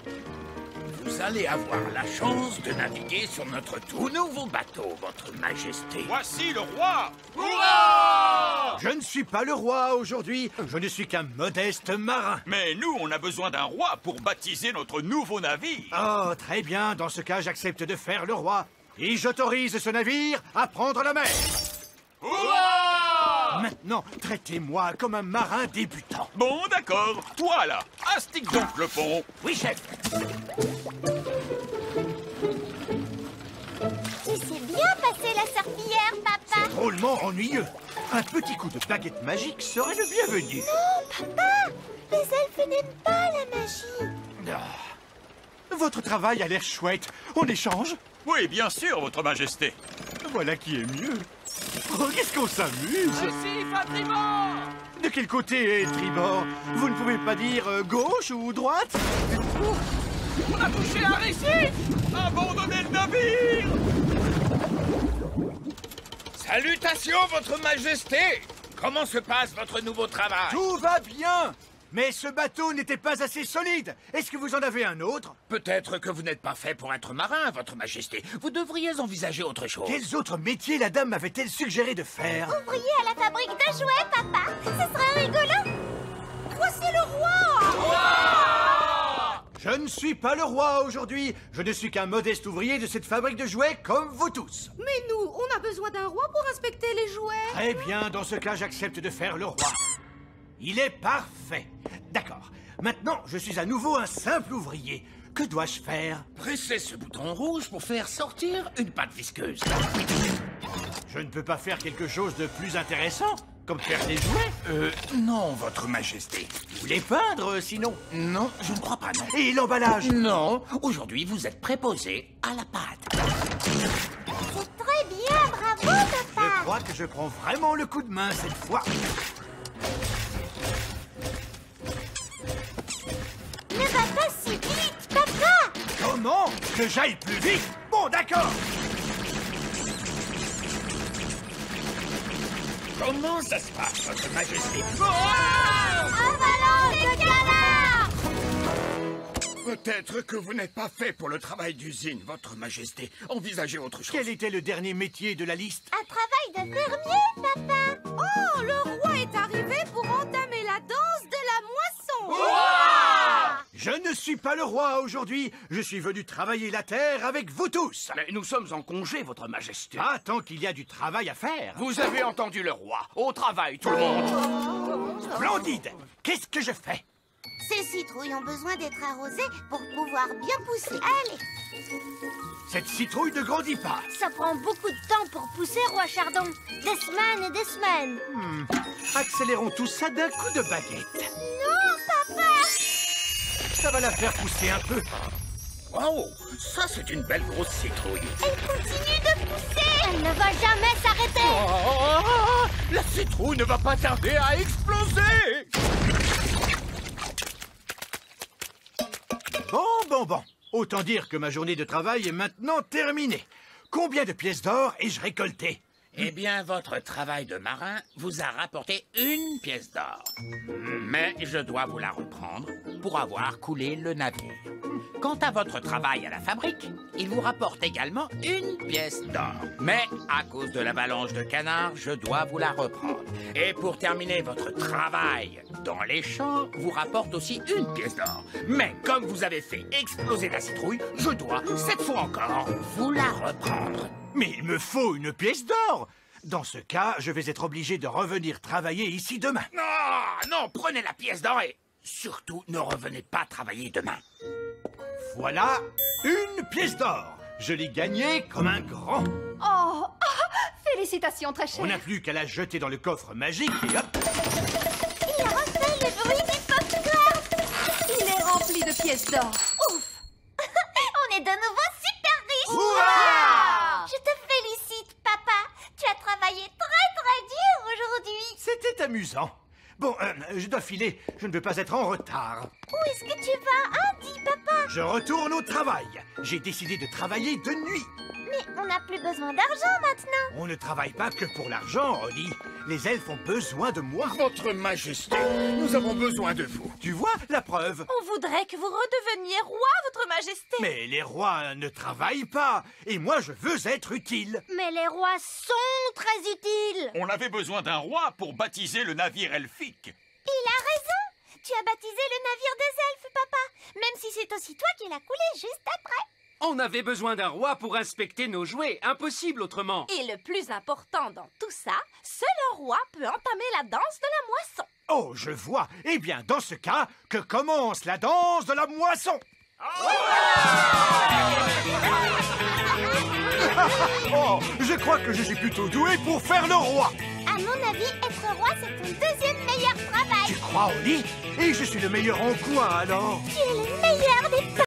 Vous allez avoir la chance de naviguer sur notre tout nouveau bateau, votre majesté. Voici le roi! Hurrah! Je ne suis pas le roi aujourd'hui, je ne suis qu'un modeste marin. Mais nous, on a besoin d'un roi pour baptiser notre nouveau navire. Oh, très bien, dans ce cas, j'accepte de faire le roi. Et j'autorise ce navire à prendre la mer. Hurrah! Maintenant, traitez-moi comme un marin débutant. Bon, d'accord. Toi, là, astique donc le pont. Oui, chef. Tu sais bien passer la serpillière, papa. Drôlement ennuyeux. Un petit coup de baguette magique serait le bienvenu. Non, papa. Les elfes n'aiment pas la magie. Ah. Votre travail a l'air chouette. On échange? Oui, bien sûr, votre majesté. Voilà qui est mieux. Oh, qu'est-ce qu'on s'amuse! Récif à tribord! De quel côté est tribord? Vous ne pouvez pas dire euh, gauche ou droite? On a touché un récif! Abandonnez le navire! Salutations, votre majesté! Comment se passe votre nouveau travail? Tout va bien! Mais ce bateau n'était pas assez solide. Est-ce que vous en avez un autre? Peut-être que vous n'êtes pas fait pour être marin, votre majesté. Vous devriez envisager autre chose. Quels autres métiers la dame m'avait-elle suggéré de faire? Ouvrier à la fabrique de jouets, papa. Ce serait rigolo. Voici le roi! Je ne suis pas le roi aujourd'hui. Je ne suis qu'un modeste ouvrier de cette fabrique de jouets comme vous tous. Mais nous, on a besoin d'un roi pour inspecter les jouets. Très bien, dans ce cas, j'accepte de faire le roi. Il est parfait. D'accord. Maintenant, je suis à nouveau un simple ouvrier. Que dois-je faire? Pressez ce bouton rouge pour faire sortir une pâte visqueuse. Je ne peux pas faire quelque chose de plus intéressant? Comme faire des jouets? Euh, non, votre majesté. Ou les peindre, sinon? Non, je ne crois pas, non. Et l'emballage? Non, aujourd'hui, vous êtes préposé à la pâte. C'est très bien, bravo, papa. Je crois que je prends vraiment le coup de main cette fois. Ne va pas si vite, papa. Comment? Que j'aille plus vite? Bon, d'accord. Comment ça se passe, votre majesté? Avalanche de canards! Peut-être que vous n'êtes pas fait pour le travail d'usine, votre majesté. Envisagez autre chose. Quel était le dernier métier de la liste? Un travail de fermier, papa. Oh, le roi est arrivé pour entamer la danse de la moisson. Ouah! Je ne suis pas le roi aujourd'hui. Je suis venu travailler la terre avec vous tous. Mais nous sommes en congé, votre majesté. Pas tant qu'il y a du travail à faire. Vous avez entendu le roi. Au travail, tout le monde. Splendide. Qu'est-ce que je fais? Ces citrouilles ont besoin d'être arrosées pour pouvoir bien pousser. Allez. Cette citrouille ne grandit pas. Ça prend beaucoup de temps pour pousser, roi Chardon. Des semaines et des semaines. Hmm. Accélérons tout ça d'un coup de baguette. Non, papa. Ça va la faire pousser un peu. Oh, ça c'est une belle grosse citrouille. Elle continue de pousser. Elle ne va jamais s'arrêter. Oh, la citrouille ne va pas tarder à exploser. Bon, bon, bon. Autant dire que ma journée de travail est maintenant terminée. Combien de pièces d'or ai-je récolté? Eh bien, votre travail de marin vous a rapporté une pièce d'or. Mais je dois vous la reprendre pour avoir coulé le navire. Quant à votre travail à la fabrique, il vous rapporte également une pièce d'or. Mais à cause de l'avalanche de canards, je dois vous la reprendre. Et pour terminer, votre travail dans les champs vous rapporte aussi une pièce d'or. Mais comme vous avez fait exploser la citrouille, je dois, cette fois encore, vous la reprendre. Mais il me faut une pièce d'or. Dans ce cas, je vais être obligé de revenir travailler ici demain. Non, non, prenez la pièce d'or et surtout ne revenez pas travailler demain. Voilà une pièce d'or. Je l'ai gagnée comme un grand. Oh, oh, félicitations, très cher. On n'a plus qu'à la jeter dans le coffre magique et hop. Il a refait le bruit du popcorn. Il est rempli de pièces d'or. Ouf. On est de nouveau super riches. Ouah! Je te félicite, papa. Tu as travaillé très très dur aujourd'hui. C'était amusant. Bon, euh, je dois filer. Je ne veux pas être en retard. Où est-ce que tu vas, hein, dis papa? Je retourne au travail. J'ai décidé de travailler de nuit. Mais on n'a plus besoin d'argent maintenant. On ne travaille pas que pour l'argent, Rolly. Les elfes ont besoin de moi. Votre Majesté, nous avons besoin de vous. Tu vois, la preuve. On voudrait que vous redeveniez roi, votre majesté. Mais les rois ne travaillent pas. Et moi, je veux être utile. Mais les rois sont très utiles. On avait besoin d'un roi pour baptiser le navire elfique. Il a raison. Tu as baptisé le navire des elfes, papa. Même si c'est aussi toi qui l'as coulé juste après. On avait besoin d'un roi pour inspecter nos jouets. Impossible autrement. Et le plus important dans tout ça, seul un roi peut entamer la danse de la moisson. Oh, je vois. Eh bien, dans ce cas, que commence la danse de la moisson. Oh, je crois que je suis plutôt doué pour faire le roi. À mon avis, être roi, c'est ton deuxième meilleur travail. Tu crois, Oli? Et je suis le meilleur en quoi, alors? Tu es le meilleur des